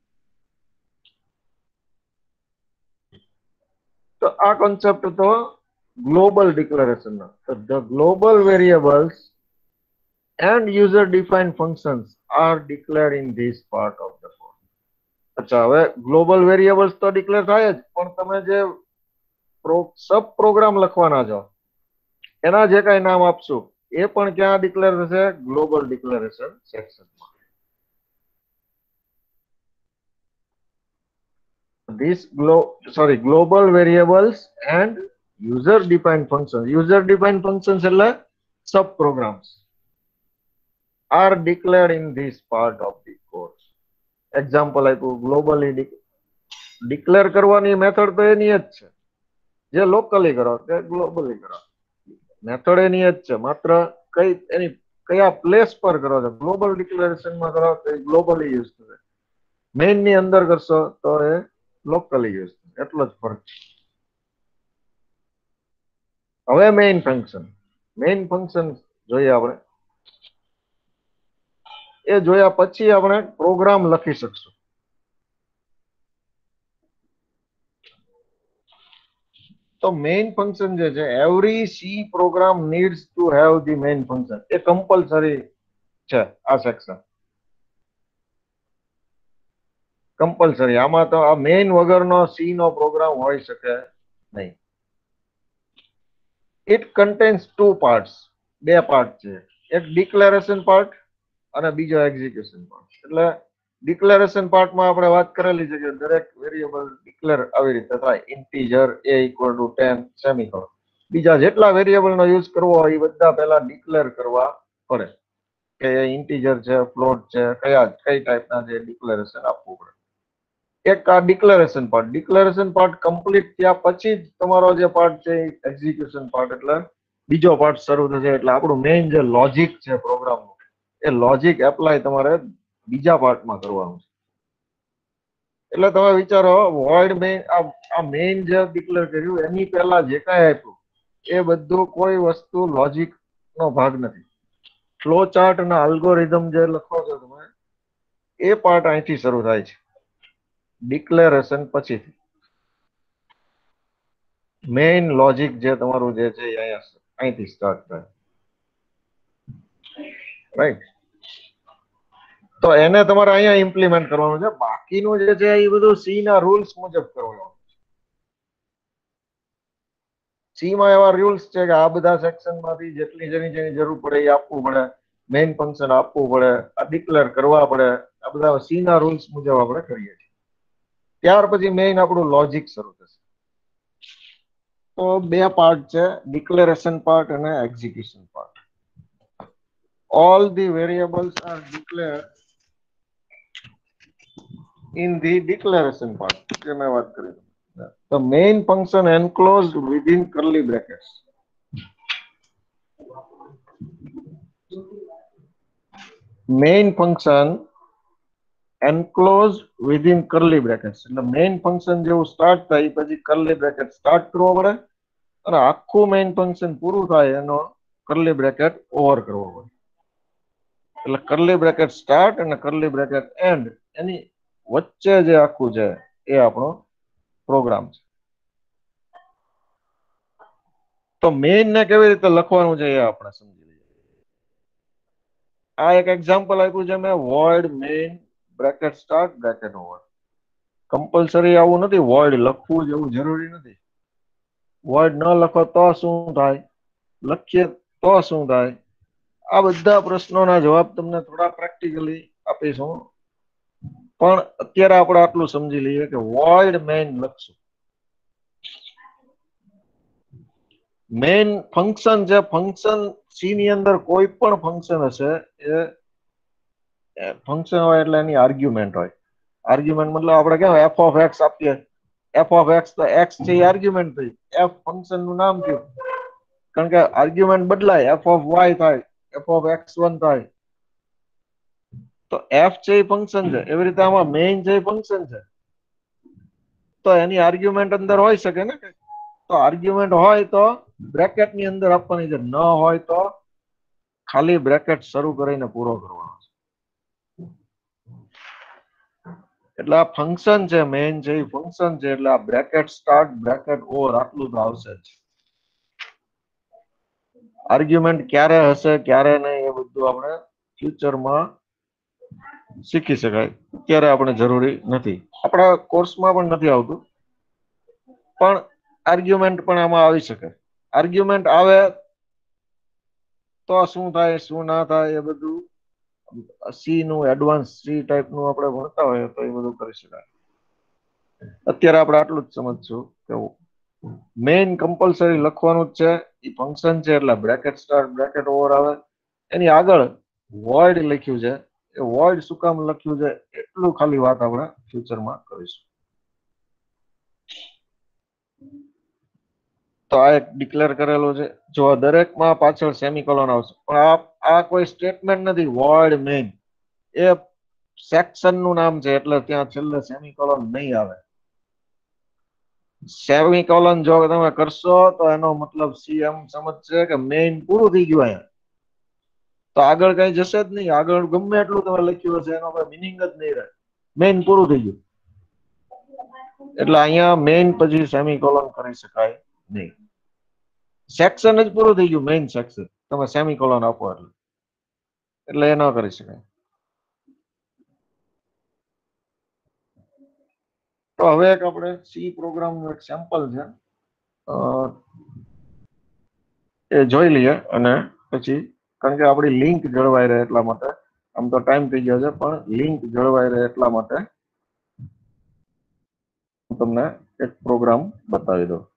તો આ કોન્સેપ્ટ હતો global declaration. The global variables and user defined functions are declared in this part of the code. અચ્છા, હવે ગ્લોબલ વેરિયેબલ્સ તો ડિક્લેર થાય જ, પણ તમે જે સબ પ્રોગ્રામ લખવાના છો એના જે કઈ નામ આપશો એ પણ ક્યાં ડિક્લેર થશે? ગ્લોબલ ડિક્લેરેશન સેક્શનમાં. Global variables and user defined functions. User defined functions એટલે sub programs are declared in this part of the code. Example આપ્યું, ગ્લોબલી ડિક્લેર કરવાની મેથડ તો એની જ છે જે લોકલી કરો કે ગ્લોબલી કરો, મેથડ એની જ છે, માત્ર એની કયા પ્લેસ પર કરો છો. ગ્લોબલ ડિક્લેરેશનમાં કરો તો એ ગ્લોબલી યુઝ થશે, મેઇન ની અંદર કરશો તો એ લોકલી યુઝ થશે, એટલો જ ફરક છે. હવે મેઇન ફંક્શન જોઈએ આપણે. એ જોયા પછી આપણે પ્રોગ્રામ લખી શકશું. તો મેઇન ફંક્શન જે છે, every C program needs to have the main function. એ કમ્પલસરી છે આ સેક્શન, કમ્પલસરી. આમાં તો આ મેઇન વગરનો સી નો પ્રોગ્રામ હોઈ શકે નહીં. It contains two parts. બે પાર્ટ છે, એક ડિક્લેરેશન પાર્ટ અને બીજો એક્ઝિક્યુશન પાર્ટ. એટલે ડિક્લેરેશન પાર્ટમાં આપણે વાત કરેલી છે કે દરેક વેરિયેબલ ડિક્લેર આવી રીતે થાય, ઇન્ટીજર a = 10 સેમિકોલોન. બીજા જેટલા વેરિયેબલનો યુઝ કરવો હોય એ બધા પહેલા ડિક્લેર કરવા પડે કે એ ઇન્ટીજર છે, ફ્લોટ છે, કઈ ટાઈપના જે ડિક્લેરેશન આપવું પડે. એક આ ડિક્લેરેશન પાર્ટ કમ્પ્લીટ થયા પછી જ તમારો જે પાર્ટ છે એક્ઝિક્યુશન પાર્ટ એટલે બીજો પાર્ટ શરૂ થશે એટલે આપણું મેઇન જે લોજિક છે પ્રોગ્રામનું એ લોજિક એપ્લાય તમારે બીજા પાર્ટમાં કરવાનું છે. એટલે તમે વિચારો વોઇડ મેઇન આ મેઇન જે ડિક્લેર કર્યું એની પહેલા જે કાંઈ આપ્યું એ બધું કોઈ વસ્તુ લોજિક નો ભાગ નથી. ફ્લો ચાર્ટ અને અલ્ગોરિધમ જે લખો છો તમે એ પાર્ટ અહીંથી શરૂ થાય છે ડિક્લેરેશન પછીથી. મેઇન લોજિક જે તમારું જે છે એ અહીંથી સ્ટાર્ટ થાય, રાઈટ? તો એને તમારે અહીંયા ઇમ્પ્લિમેન્ટ કરવાનું છે. બાકીનું જે છે એ બધું સી ના રૂલ્સ મુજબ કરવાનું. સી માં એવા રૂલ્સ છે કે આ બધા સેક્શન માંથી જેટલી જેની જરૂર પડે એ આપવું પડે, મેઇન ફંક્શન આપવું પડે, આ ડિક્લેર કરવા પડે. આ બધા સી ના રૂલ્સ મુજબ આપણે કરીએ છીએ. ત્યાર પછી મેઇન આપણું લોજિક શરૂ થશે. તો બે પાર્ટ છે, ડિક્લેરેશન પાર્ટ અને execution part. All the variables are declared in the declaration part. જે મેં વાત કરી. The main function enclosed within curly brackets. Main function enclosed within curly brackets. એટલે main function જેવું સ્ટાર્ટ થાય પછી curly bracket સ્ટાર્ટ કરવો પડે અને આખું main function પૂરું થાય એનો curly bracket ઓવર કરવો પડે. એટલે curly bracket સ્ટાર્ટ અને curly bracket એન્ડ એની વચ્ચે જે આખું છે એ આપણો પ્રોગ્રામ છે. તો મેઇન ને કેવી રીતે લખવાનું છે એ આપણે સમજી લઈએ. આ એક એક્ઝામ્પલ આપ્યું છે મેં, void main bracket start bracket over. Compulsory આવું નથી, વોઇડ લખવું જ એવું જરૂરી નથી. વોઇડ ન લખો તો શું થાય, લખીએ તો શું થાય, આ બધા પ્રશ્નોના જવાબ તમને થોડા પ્રેક્ટિકલી આપીશું. પણ અત્યારે આપણે આટલું સમજી લઈએ કે વોઇડ મેઇન લખશું. મેઇન ફંક્શન છે, ફંક્શન સી ની અંદર કોઈ પણ ફંક્શન હશે એ ફંક્શન હોય એટલે એની આર્ગ્યુમેન્ટ હોય. આર્ગ્યુમેન્ટ મતલબ આપણે કેમ એફ ઓફ એક્સ આપીએ, એફ ઓફ એક્સ તો એક્સ છે એ આર્ગ્યુમેન્ટ થઈ, એફ ફંક્શન નું નામ થયું. કારણ કે આર્ગ્યુમેન્ટ બદલાય, એફ ઓફ વાય થાય, એફ ઓફ એક્સ વન થાય. તો એફ છે એ ફંક્શન છે, એવી રીતે આમાં મેઇન છે એ ફંક્શન છે. તો એની આર્ગ્યુમેન્ટ અંદર હોઈ શકે ને. તો આર્ગ્યુમેન્ટ હોય તો બ્રેકેટ ની અંદર આપવાની છે, ન હોય તો ખાલી બ્રેકેટ શરૂ કરીને પૂરો કરવાનો છે. એટલે આ ફંક્શન છે, મેઇન છે એ ફંક્શન છે. એટલે આ બ્રેકેટ સ્ટાર્ટ બ્રેકેટ ઓવર આટલું તો આવશે જ. આર્ગ્યુમેન્ટ ક્યારે હશે ક્યારે નહીં એ બધું આપણે ફ્યુચરમાં શીખી શકાય, અત્યારે આપણે જરૂરી નથી. આપણા કોર્સમાં પણ નથી આવતું, પણ આર્ગ્યુમેન્ટ પણ આમાં આવી શકે. આર્ગ્યુમેન્ટ આવે તો શું થાય શું ના થાય એ બધું સી નું એડવાન્સ સી ટાઈપ નું આપણે ભણતા હોય તો એ બધું કરી શકાય. અત્યારે આપણે આટલું જ સમજશું કે મેઇન કમ્પલસરી લખવાનું જ છે, એ ફંક્શન છે એટલે બ્રેકેટ સ્ટાર્ટ બ્રેકેટ ઓવર આવે. એની આગળ વોઇડ લખ્યું છે, એ વોઇડ શું કામ લખ્યું છે એટલું ખાલી વાત આપણે ફ્યુચરમાં કરીશું. તો આ એક ડિક્લેર કરેલું છે. જો દરેકમાં પાછળ સેમિકોલોન આવશે, પણ આ કોઈ સ્ટેટમેન્ટ નથી. વોઇડ મેઇન એ સેક્શન નું નામ છે એટલે ત્યાં છેલ્લે સેમિકોલોન નહીં આવે. સેમિકોલોન જો તમે કરશો તો એનો મતલબ સી એમ સમજશે કે મેઇન પૂરું થઈ ગયું અહીંયા, તો આગળ કઈ જશે જ નહીં. આગળ ગમે એટલું તમે લખ્યું હશે એનો કોઈ મિનિંગ જ નહીં રહે, મેઇન પૂરું થઈ ગયું. એટલે અહીંયા મેઇન પછી સેમિકોલોન કરી શકાય નહીં. સેક્શન જ પૂરું થઈ ગયું, મેઇન સેક્શન, તમે સેમિકોલોન આપો એટલે એ ન કરી શકાય. તો હવે એક આપણે સી પ્રોગ્રામ નું એક સેમ્પલ છે એ જોઈ લઈએ અને પછી, કારણ કે આપણી લિંક જળવાઈ રહે એટલા માટે, આમ તો ટાઈમ થઈ ગયો છે પણ લિંક જળવાઈ રહે એટલા માટે તમને એક પ્રોગ્રામ બતાવી દો.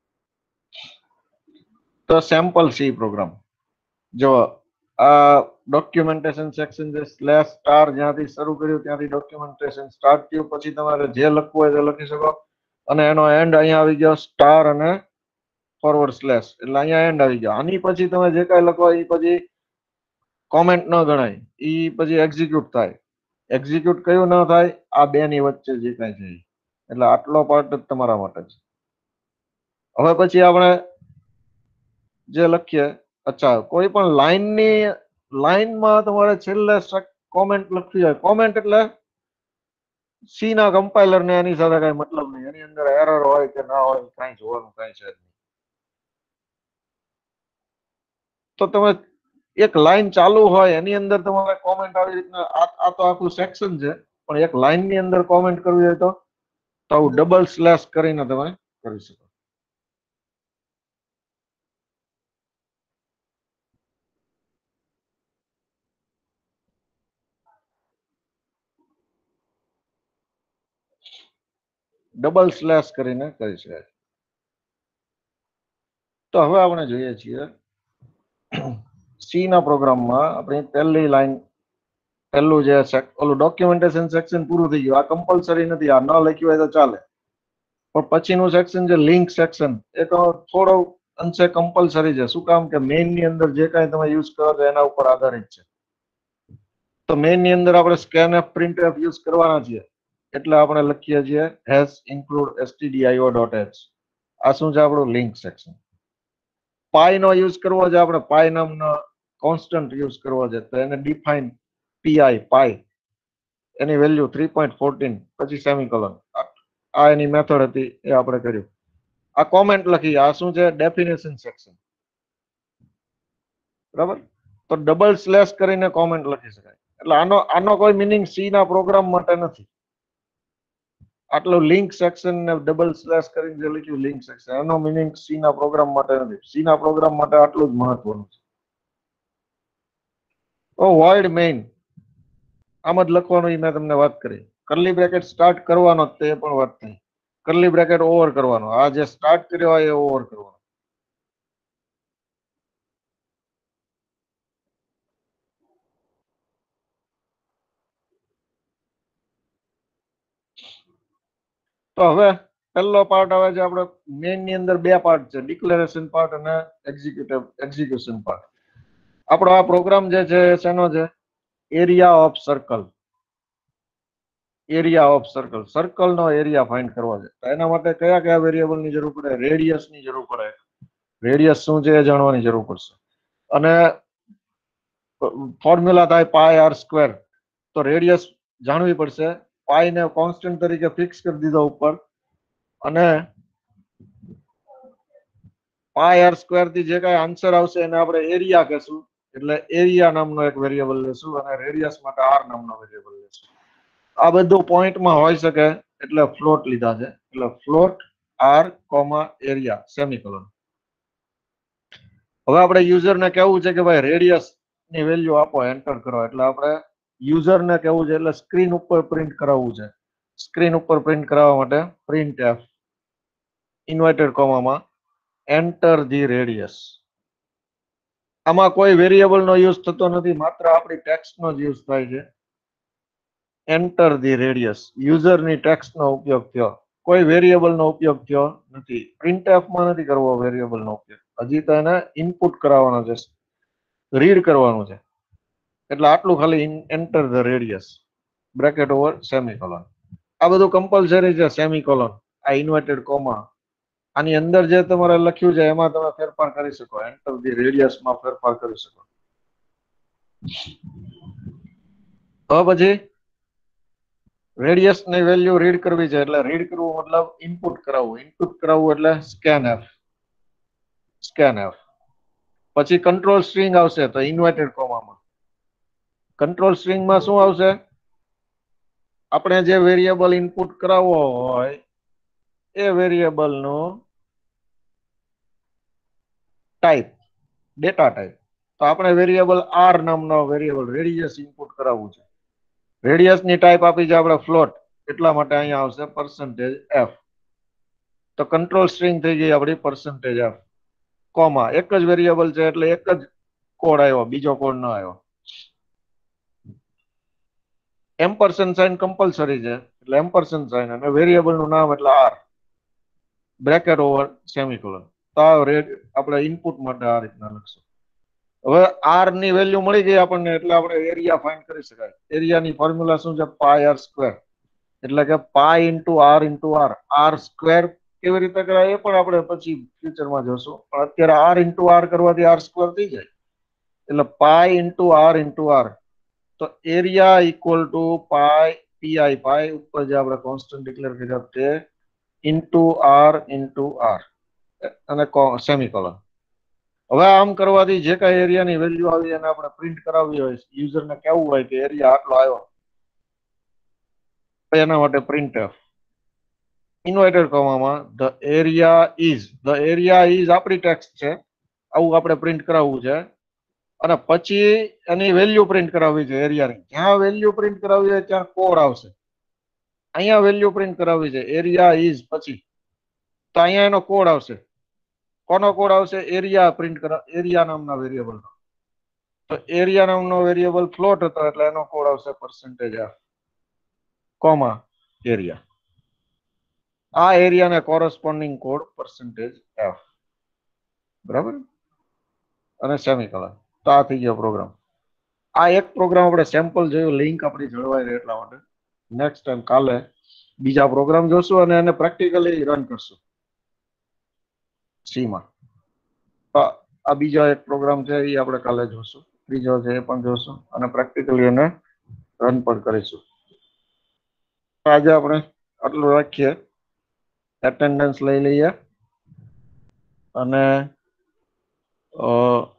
તો સેમ્પલ સી પ્રોગ્રામ જો આ ડોક્યુમેન્ટેશન સેક્શન છે, સ્લેશ સ્ટાર જ્યાંથી શરૂ કર્યું ત્યાંથી ડોક્યુમેન્ટેશન સ્ટાર્ટ થયું. પછી તમારે જે લખવું હોય તે લખી શકો અને એનો એન્ડ અહીંયા આવી ગયો સ્ટાર અને ફોરવર્ડ સ્લેશ એટલે અહીંયા એન્ડ આવી ગયો. આની પછી તમે જે કાંઈ લખો એ પછી કોમેન્ટ ન ગણાય, એ પછી એક્ઝિક્યુટ થાય. એક્ઝિક્યુટ કયું ન થાય? આ બે ની વચ્ચે જે કાંઈ છે એટલે આટલો પાર્ટ જ તમારા માટે છે. હવે પછી આપણે જે લખીએ, અચ્છા કોઈ પણ લાઈનમાં તમારે છેલ્લે કોમેન્ટ લખવી હોય. કોમેન્ટ એટલે સી ના કમ્પાઇલર ને એની સાથે કઈ મતલબ નહીં. એની અંદર એરર હોય કે ના હોય કઈ જોવાનું કઈ છે નહીં. તો તમે એક લાઈન ચાલુ હોય એની અંદર તમારે કોમેન્ટ આવી રીતના આ તો આખું સેક્શન છે, પણ એક લાઈન ની અંદર કોમેન્ટ કરવી હોય તો આવું ડબલ સ્લેશ કરીને તમે કરી શકો. ડબલ સ્લેશ કરીને કરી શકાય. તો હવે આપણે જોઈએ છીએ સી ના પ્રોગ્રામમાં આપણી પહેલી લાઈન, પહેલું જે ઓલું ડોક્યુમેન્ટેશન સેક્શન પૂરું થઈ ગયું. આ કમ્પલસરી નથી, આ ન લખ્યું હોય તો ચાલે, પણ પછીનું સેક્શન છે લિંક સેક્શન, એ તો થોડો અંશે કમ્પલસરી છે. શું કામ કે મેઇન ની અંદર જે કાંઈ તમે યુઝ કરો છો એના ઉપર આધારિત છે. તો મેઇન ની અંદર આપણે સ્કેનએફ પ્રિન્ટએફ યુઝ કરવાના છીએ, એટલે આપણે લખીએ છીએ હેશ ઇન્ક્લુડ stdio.h. આ શું છે? આપણું લિંક સેક્શન. પાઈ નો યુઝ કરવો છે, આપણે પાઈ નામનો કોન્સ્ટન્ટ યુઝ કરવો છે, તો એને ડિફાઇન પાઈ એની વેલ્યુ 3.14 પછી સેમિકોલોન. આ એની મેથડ હતી, એ આપણે કર્યું. આ કોમેન્ટ લખી. આ શું છે? Definition section. બરાબર? તો ડબલ સ્લેશ કરીને કોમેન્ટ લખી શકાય. એટલે આનો કોઈ મિનિંગ સી ના પ્રોગ્રામ માટે નથી. આટલું લિંક સેક્શન ને ડબલ સ્લેશ કરીને જે લખ્યું લિંક સેક્શન, એનો મિનિંગ સી ના પ્રોગ્રામ માટે નથી. સી ના પ્રોગ્રામ માટે આટલું જ મહત્વનું છે. વોઇડ મેઇન આમ જ લખવાનું, એ મેં તમને વાત કરી. કર્લી બ્રેકેટ સ્ટાર્ટ કરવાનો તે પણ વાત થઈ. કર્લી બ્રેકેટ ઓવર કરવાનો, આ જે સ્ટાર્ટ કર્યો હોય એ ઓવર કરવાનો. તો હવે પહેલો પાર્ટ આવે છે. આપણે મેઇન ની અંદર બે પાર્ટ છે, ડિક્લેરેશન પાર્ટ અને એક્ઝિક્યુશન પાર્ટ. આપણો આ પ્રોગ્રામ જે છે શેનો છે? Area of circle. Area of circle, circle નો એરિયા ફાઇન્ડ કરવો છે. તો એના માટે કયા કયા વેરિયેબલ ની જરૂર પડે? રેડિયસ ની જરૂર પડે. રેડિયસ શું છે એ જાણવાની જરૂર પડશે. અને ફોર્મ્યુલા થાય પાઈ આર સ્ક્વેર, તો રેડિયસ જાણવી પડશે. પાઈ ને કોન્સ્ટન્ટ તરીકે ફિક્સ કરી દીધો ઉપર, અને પાઈ આર સ્ક્વેર થી જે કાંઈ આન્સર આવશે એને આપણે એરિયા કહેશું. એટલે એરિયા નામનો એક વેરિયેબલ લેશું, અને રેડિયસ માટે આર નામનો વેરિયેબલ લેશું. આ બધું પોઈન્ટમાં હોઈ શકે, એટલે ફ્લોટ લીધા છે. એટલે float r comma area semicolon. હવે આપણે યુઝરને કહેવું છે કે ભાઈ રેડિયસ ની વેલ્યુ આપો, એન્ટર કરો. એટલે આપણે યુઝરને કહેવું છે, એટલે સ્ક્રીન ઉપર પ્રિન્ટ કરાવવું છે. સ્ક્રીન ઉપર પ્રિન્ટ કરાવવા માટે પ્રિન્ટ એફ ઇન્વર્ટેડ કોમામાં એન્ટર ધી રેડિયસ. આમાં કોઈ વેરિયેબલ નો યુઝ થતો નથી, માત્ર આપણી ટેક્સ્ટ નો જ યુઝ થાય છે. એન્ટર ધી રેડિયસ, યુઝરની ટેક્સ્ટ નો ઉપયોગ થયો, કોઈ વેરિયેબલ નો ઉપયોગ થયો નથી. પ્રિન્ટએફ માં નથી કરવો વેરિયેબલ નો ઉપયોગ, હજી તો એને ઇનપુટ કરાવવાનો છે, રીડ કરવાનું છે. એટલે આટલું ખાલી enter the radius bracket over semicolon. આ બધું કમ્પલસરી છે. સેમિકોલોન, આ ઇન્વર્ટેડ કોમા, આની અંદર જે તમારે લખ્યું છે એમાં તમે ફેરફાર કરી શકો. એન્ટર ધી રેડિયસ માં ફેરફાર કરી શકો. તો પછી રેડિયસ ની વેલ્યુ રીડ કરવી છે, એટલે રીડ કરવું મતલબ ઇનપુટ કરાવવું. ઇનપુટ કરાવવું એટલે સ્કેનએફ. પછી કંટ્રોલ સ્ટ્રિંગ આવશે, તો ઇન્વર્ટેડ કોમામાં. કંટ્રોલ સ્ટ્રિંગમાં શું આવશે? આપણે જે વેરિયેબલ ઇનપુટ કરાવવો હોય એ વેરિયેબલ નો ટાઈપ, ડેટા ટાઈપ. તો આપણે વેરિયેબલ આર નામનો વેરિયેબલ રેડિયસ ઇનપુટ કરાવવું છે. રેડિયસ ની ટાઈપ આપી છે આપણે ફ્લોટ, એટલા માટે અહીંયા આવશે પર્સન્ટેજ એફ. તો કંટ્રોલ સ્ટ્રિંગ થઈ ગઈ આપણી પર્સન્ટેજ એફ કોમા. એક જ વેરિયેબલ છે એટલે એક જ કોડ આવ્યો, બીજો કોડ ન આવ્યો. એમ્પરસેન્ટ સાઇન કમ્પલસરી છે, એટલે એમ્પરસેન્ટ સાઇન, અને વેરિયેબલ નું નામ એટલે આર બ્રેકેટ ઓવર સેમિકોલોન. તો આ રેટ આપણે ઇનપુટ માટે આ રીતના લખશું. હવે આર ની વેલ્યુ મળી ગઈ આપણને એટલે આપણે એરિયા ફાઇન્ડ કરી શકાય. એરિયાની ફોર્મ્યુલા શું છે? Pi r square. એટલે કે pi into r. R square કેવી રીતે કરાય એ પણ આપણે પછી ફ્યુચરમાં જોશું, પણ અત્યારે આર ઇન્ટુ આર કરવાથી આર સ્ક્વેર થઈ જાય. એટલે પાય ઇન્ટુ આર. તો area equal to pi PI. Pi ઉપર જે આપણે કોન્સ્ટન્ટ ડિક્લેર કર્યા તે ઇન્ટુ આર અને સેમિકોલન. હવે આમ કરવાથી જે કઈ એરિયાની વેલ્યુ આવી એને આપણે પ્રિન્ટ કરાવવી હોય, યુઝરને કહેવું હોય કે એરિયા આટલો આવ્યો, એના માટે પ્રિન્ટ ઇન્વર્ટેડ કોમામાં ધ એરિયા ઇઝ આપણી ટેક્સ્ટ છે, આવું આપણે પ્રિન્ટ કરાવવું છે. અને પછી એની વેલ્યુ પ્રિન્ટ કરાવવી છે એરિયાની. જ્યાં વેલ્યુ પ્રિન્ટ કરાવવી છે ત્યાં કોડ આવશે. અહીંયા વેલ્યુ પ્રિન્ટ કરાવવી છે એરિયા ઇઝ પછી, તો અહીંયા એનો કોડ આવશે. કોનો કોડ આવશે? એરિયા નામના વેરિયેબલ. તો એરિયા નામનો વેરિયેબલ ફ્લોટ હતો એટલે એનો કોડ આવશે %f, કોમા એરિયા. આ એરિયાને કોરસ્પોન્ડિંગ કોડ %f, બરાબર, અને સેમિકોલન. તો આ થઈ ગયો પ્રોગ્રામ. આ એક પ્રોગ્રામ આપણે સેમ્પલ જોયું, લિંક આપણી જળવાઈ રહે એટલા માટે. નેક્સ્ટ ટાઈમ કાલે બીજા પ્રોગ્રામ જોશું અને એને પ્રેક્ટિકલી રન કરશું સી માં. આ બીજો એક પ્રોગ્રામ છે એ આપણે કાલે જોશું, ત્રીજો છે એ પણ જોશું અને પ્રેક્ટિકલી એને રન પણ કરીશું. આજે આપણે આટલું રાખીએ. એટેન્ડન્સ લઈ લઈએ અને